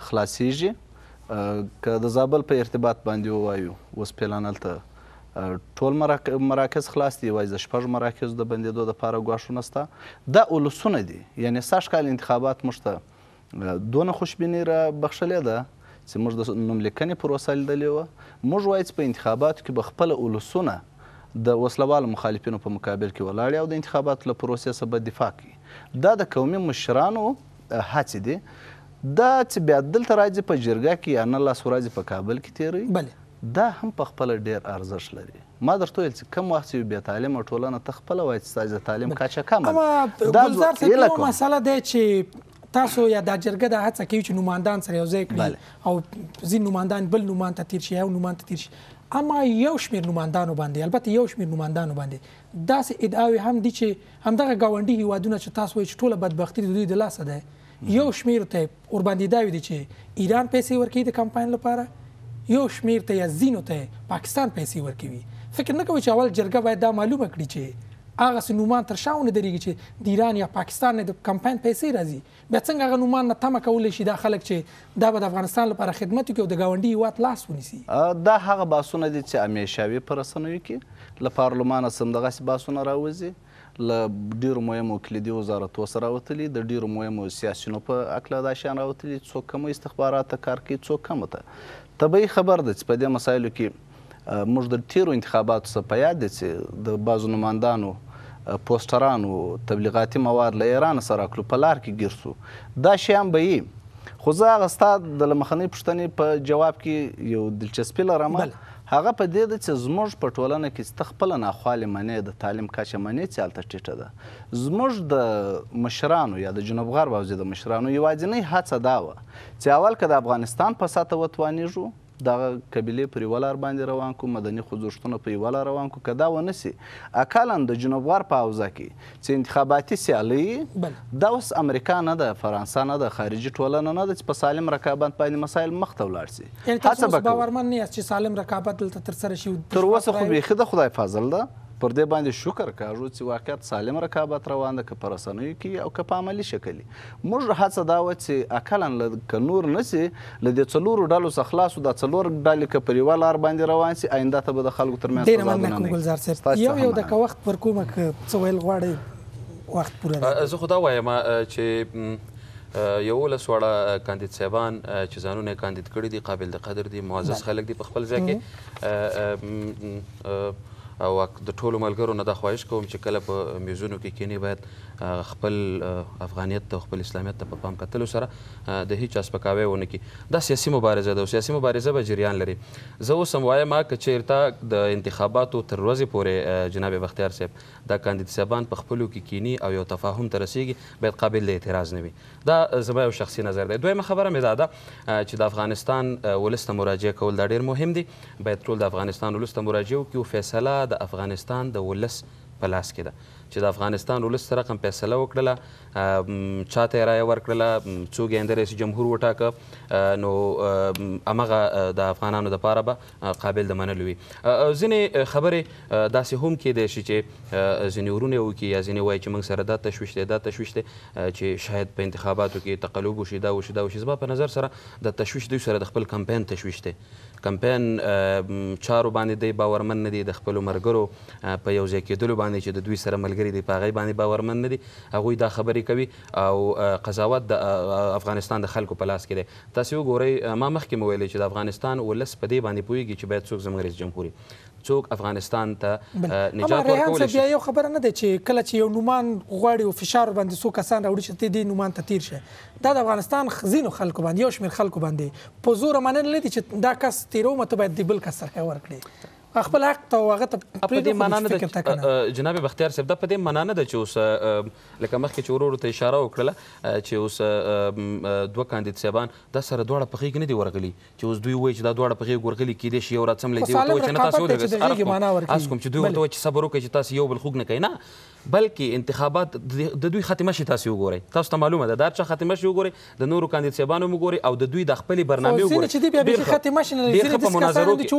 خلاصیږي. که د زابل په ارتباط باندې ووایو، اوس فعلا هلته ټول مراکز خلاص دي، یوازې د شپږ مراکزو د بندېدو دپاره ګواښونه شته. دا اولسونه دي. یعنې سږ کال انتخابات موږ ته دونه خوشبیني را بخښلې ده چې موږ د نوملیکنې پروسه لیدلې وه. موږ وایو چې په انتخاباتو کې به خپله اولسونه د وسلوالو مخالفینو په مقابل کې ولاړ او د انتخاباتو له پروسې څخه به دفاع کوي. دا د قومي مشرانو هڅې دي. دا چې بیا دلته راځي په جرګه کې یا نه لس ورځې په کابل کې تېروي، دا هم په خپله ډېر ارزښت لري. ما درته ویل چې کم وخت چې یو بې تعلیمه ټولنه ته خپله وایي چې ستاسې د تعلیم کچه کمه ده. اما ګلزار صاحب، یو مسله دی چې تاسو یا دا جرګه دا هڅه کوي چې نوماندان سره یو ځای کړي او ځینې نوماندان بل نومان ته تیر شي یا نومان ته تیر شي. اما یو شمېر نوماندانو باندې، البته یو شمېر نوماندانو باندې داسې ادعاوې هم دي چې همدغه ګاونډي هېوادونه چې تاسو وایي چې ټوله بدبختي د دوی د لاسه ده، یو شمېر ته ورباندې ادعاوې دي چې ایران پیسې ورکوي د کمپاین لپاره، یو شمېر ته یا ځینو ته پاکستان پیسې ورکوي. فکر نه کوي چې اول جرګه باید دا معلومه کړي چې هغه نومان تر شا ونه درېږي چې د ایران یا پاکستان نه د کمپاین پیسې راځي. بیا څنګه هغه نومان نه تمه کولی شي دا خلک چې دا به د افغانستان لپاره خدمت وکړي او د ګاونډي هېواد لاس ونیسي؟ دا هغه بحثونه دي چې همیشوي په رسنیو کې له پارلمانه څخه همدغسې بحثونه راوځي، له ډېرو مهمو کلیدي وزارتو سره راوتلي، د ډېرو مهمو سیاسینو په هکله دا شیان راوتلي. څوک کمو استخبارات ته کار کوي، څوک کمو ته. طبیعي خبر ده چې په دې مسایلو کې موږ د تېرو انتخاباتو څخه په یاد دي چې د بعضو نوماندانو پوسټرانو تبلیغاتي مواد له ایران سره کړو، په لار کې ګیر سو. دا شیان به یي. خو زه هغه ستا د مخنۍ پوښتنې په جواب کې یو دلچسپي لرم. هغه په دې ده چې زموږ په ټولنه کې چې ته خپله ناخوالې منې، د تعلیم کچه منې چې هلته ټیټه ده. زموږ د مشرانو یا د جنوب غرب حوزې د مشرانو یوازینۍ هڅه دا وه چې اول که د افغانستان په سطحه وتوانېږو، دغه قبیلې پر یوه لار باندې روان کړو، مدني خوځښتونه په یوه لار روان کړو. که دا ونه سي، اقلا د جنوب غرب په حوزه کې چې انتخاباتي سیالۍ، دا اوس امریکا نه ده، فرانسه نه ده، خارجي ټولنه نه ده چې په سالم رقابت باندې مسایل مخته ولاړ سي. یعنې تاسو اوس باورمن نه یاست چې سالم رقابت دلته ترسره شي؟ تر اوسه خو بیخي د خدای فضل ده. پر دې باندې شکر کاږو چې واقعیت سالم رقابت روان ده، که په رسنیو کې او که په عملي شکل. موږ هڅه دا وه چې اقلا که نور نه سي، له دې څلورو ډلو څخه خلاص وو، دا څلور ډلې که پر یوه لار باندې روان سي، آینده ته به د خلکو ترمنځ ډېره مننه کوم ګلزار صاحب. یو یو دقیقه وخت ورکوم، که څه ویل غواړئ وخت پوره دی. زه خو دا وایم چې یولس واړه کاندید صاحبان چې ځانونه یې کاندید کړي دي، قابل د قدر دي، معزز خلک دي په خپل ځای کې. او د ټولو ملګرو نه دا خواهش کوم چې کله په میزونو کې کینی باید خپل افغانیت ته خپل اسلامیت ته په پام کتلو سره د هیڅ چا سپکاوی ونه کړي. دا سیاسي مبارزه ده او سیاسي مبارزه به جریان لري. زه اوس هم وایم که چېرته د انتخاباتو تر ورځې پورې جناب بختیار صاحب دا کاندید صاحبان په خپلو کې کینی او یو تفاهم ته رسیږي، باید قابل د اعتراض نه وي. دا زما یو شخصي نظر دی. دویمه خبره مې دا ده چې د افغانستان ولس ته مراجعه کول دا ډېر مهم دي. باید ټول د افغانستان ولس ته مراجعه وکړي او فیصله د افغانستان د ولس په لاس کې ده. چې د افغانستان ولس څه رقم فیصله وکړله، چا ته یې رایه ورکړله، څوک یې آینده رئیس جمهور وټاکه، نو همغه د افغانانو دپاره به قابل د منلو وي. ځینې خبرې داسې هم کیدای شي چې ځینې ورونه وکړي یا ځینې وایي چې موږ سره دا تشویش دی دا تشویش دی چې شاید په انتخاباتو کې تقلب وشي، دا وشي دا وشي. زما په نظر سره د تشویش دوی سره د خپل کمپین تشویش دی. کمپین چارو باندې دی باورمن نه دي، د خپلو ملګرو په یو ځای کېدلو باندې چې د دوی سره ملګري دي په هغې باندې باورمن نه دي. هغوی دا خبرې کوي او قضاوت د افغانستان د خلکو په لاس کې دی. تاسې وګورئ، ما مخکې مو ویلی چې د افغانستان ولس په دې باندې پوهېږي چې باید څوک زموږ رئیس جمهور وي، څوک افغانستان ته نجات ورکولی شي. بیا یو خبره نه ده چې کله چې یو نومان غواړي او فشار باندې څو کسان راوړي چې ته دې نومان ته تیر شه، دا د افغانستان ځینو خلکو باندې یو شمېر خلکو باندې په زوره منل نه دي چې دا کس تیرومه ته باید د بل کس سره ورکړي. خپل حق ته هغه ته پرېږدو. جناب بختیار صاحب، دا په دې معنا نه ده چې اوس لکه مخکې چې ورو ورو ته اشاره وکړله چې اوس دوه کاندید صاحبان دا سره دواړه په غېږ نه دي ورغلي، چې اوس دوی وایي چې دا دواړه په غېږ ورغلي، کیدای شي یو راڅملی دی ورته وایي چې نه تاسې ودرېږئ، اس کوم چې دوی ورته وایي چې صبر وکړئ چې تاسې یو بل خوږ نه کوئ. نه، بلکې انتخابات د دوی ختمه شي تاسې وګورئ، تاسو ته معلومه ده دا چا ختمه شي وګورئ، د نورو کاندید صاحبانو هم وګورئ او د دوی د خپلې برنامې وګورئ. ډېر ښه په مناظرو کې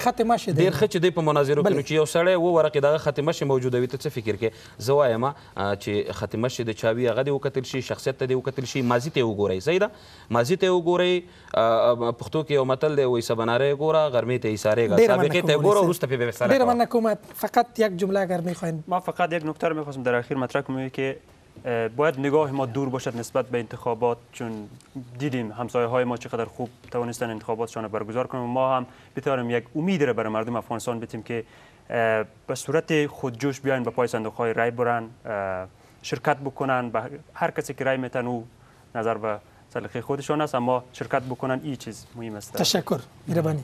ډېر ښه چې دوی په مناظرو کې نو چې یو سړی اووه ورقې دغه ختمه شي موجوده وي، ته څه فکر کې؟ زه وایم چې ختمه شي د چا وي هغه دې وکتل شي، شخصیت ته دې وکتل شي، ماضي ته یې وګورئ. صحیح ده، ماضي ته یې وګورئ. پښتو کې یو متل دی وایي سباناری ګوره غرمې ته یې ایسارېږه، سابقې ته یې ګوره وروسته پرې بسره کوه. ډېره مننه کوم. فقط یک جمله اگر میخواین. ما فقط یک نکته رو میخواستم در اخیر مطرح کنم که باید نگاه ما دور باشد نسبت به انتخابات، چون دیدیم همسایه های ما چقدر خوب توانستن انتخاباتشان رو برگزار کنیم. ما هم بتوانیم یک امید رو برای مردم افغانستان بدیم که به صورت خودجوش بیاین به پای صندوق های رای برن، شرکت بکنن. به هر کسی که رای میتن او نظر به سلیقه خودشان است، اما شرکت بکنن این چیز مهم است. تشکر. مهرباني.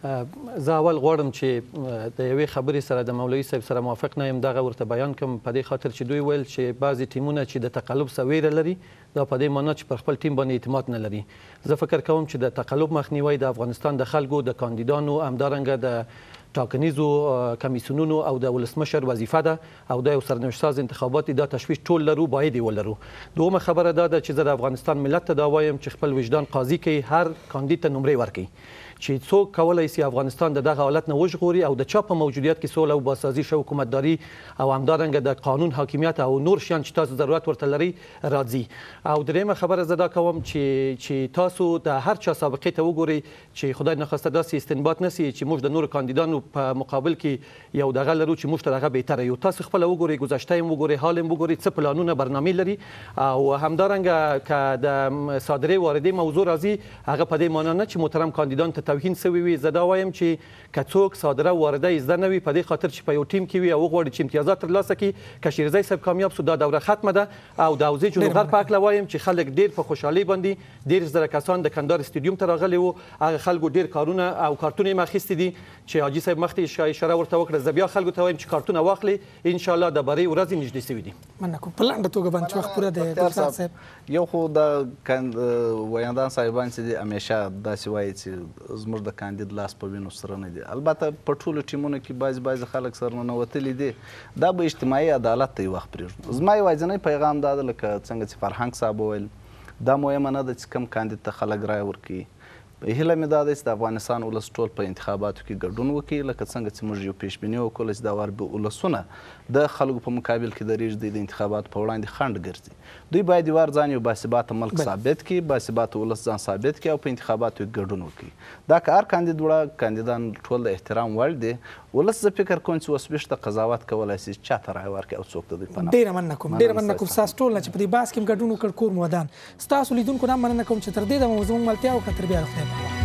زه اول غواړم چې د یوې خبرې سره د مولوي صاحب سره موافق نه یم، دغه ورته بیان کوم په دې خاطر چې دوی ویل چې بعضې ټیمونه چې د تقلب څه ویره لري، دا په دې معنا چې پر خپل ټیم باندې اعتماد نه لري. زه فکر کوم چې د تقلب مخنیوی د افغانستان د خلکو، د کاندیدانو، همدارنګه د ټاکنیزو کمیسیونونو او د ولسمشر وظیفه ده او د یو سرنوشت ساز انتخابات دا تشویش ټول لرو، باید یې ولرو. دومه خبره دا ده چې زه د افغانستان ملت ته دا وایم چې خپل وجدان قاضي کوي، هر کاندید ته نمرې ورکوي چې څوک کولی شي افغانستان د دغه حالت نه وژغوري او د چا په موجودیت کې سوله او باسازي شه، حکومتداري او همدارنګه د قانون حاکمیت او نور شیان چې تاسو ضرورت ورته لري راځي. او درېیمه خبره زه دا کوم چې چې تاسو د هر چا سابقې ته وګورئ چې خدای نخواسته داسې استنباط نسي چې موږ د نورو کاندیدانو په مقابل کې یو دغه لرو چې موږ تر هغه بهتره یو. تاسو خپله وګورئ، ګذشته یې وګورئ، حال یې وګورئ، څه پلانونه برنامې لري. او همدارنګه که د صادرې واردې موضوع راځي، هغه په دې معنا نه چې محترم کاندیدان ته توهین سوي وي. زه دا وایم چې که څوک صادره وارده یې زده نه وي، په دې خاطر چې په یو ټیم کې وي او وغواړي چې امتیازات ترلاسه کړي، که شیرزی صاحب کامیاب سو دا دوره ختمه ده. او د حوزې جنوب غرب په هکله وایم چې خلک ډېر په خوشحالۍ باندې ډېر زره کسان د کندهار سټیډیوم ته راغلي وو، هغه خلکو ډېر کارونه او کارتونه یې اخیستي دي چې حاجي صاحب مخکې اشاره ورته وکړه. زه بیا خلکو ته وایم چې کارتونه واخلي، انشاءالله د برۍ ورځې نږدې سوي دي. مننه کوم. په لنډه توګه باندې وخت پوره دی ګلزار صاحب. یو خو د ویاندان صاحبان چې دي همیشه داسې وایي چې زموږ د کاندید لاس په وینو سره نه دي. البته په ټولو ټیمونو کې بعضې بعضې خلک سره ننوتلي دي، دا به اجتماعي عدالت ته یې وخت پرېږدو. زما یوازینی پیغام دا ده لکه څنګه چې فرهنګ صاحب وویل، دا مهمه نه ده چې کوم کاندید ته خلک رایه ورکوي. هیله مې دا ده چې د افغانستان ولس ټول په انتخاباتو کې ګډون وکړي، لکه څنګه چې موږ یو پیشبیني وکړله چې دا وار به ولسونه د خلکو په مقابل کې درېږدي، د انتخاباتو په وړاندې خنډ ګرځي. دوی باید یو وار ځان یو باثباته ملک ثابت کړي، باثباته ولس ځان ثابت کړي او په انتخاباتو کې ګډون وکړي. دا که هر کاندید وړه کاندیدان ټول د احترام وړ دي. ولس زه فکر کوم چې اوس بېشته قضاوت کولی شي چا ته رایه ورکړي او څوک ته دوی په نفع. ډېره مننه کوم. ډېره مننه کوم ستاسو ټول نه چې په دې بحث کې م ګډون وکړ. کور مو ودان. ستاسو لیدونکو نه مننه کوم چې تر دې دمه مو زموږ ملتیا وکړه. تر بیا د خدای په امان.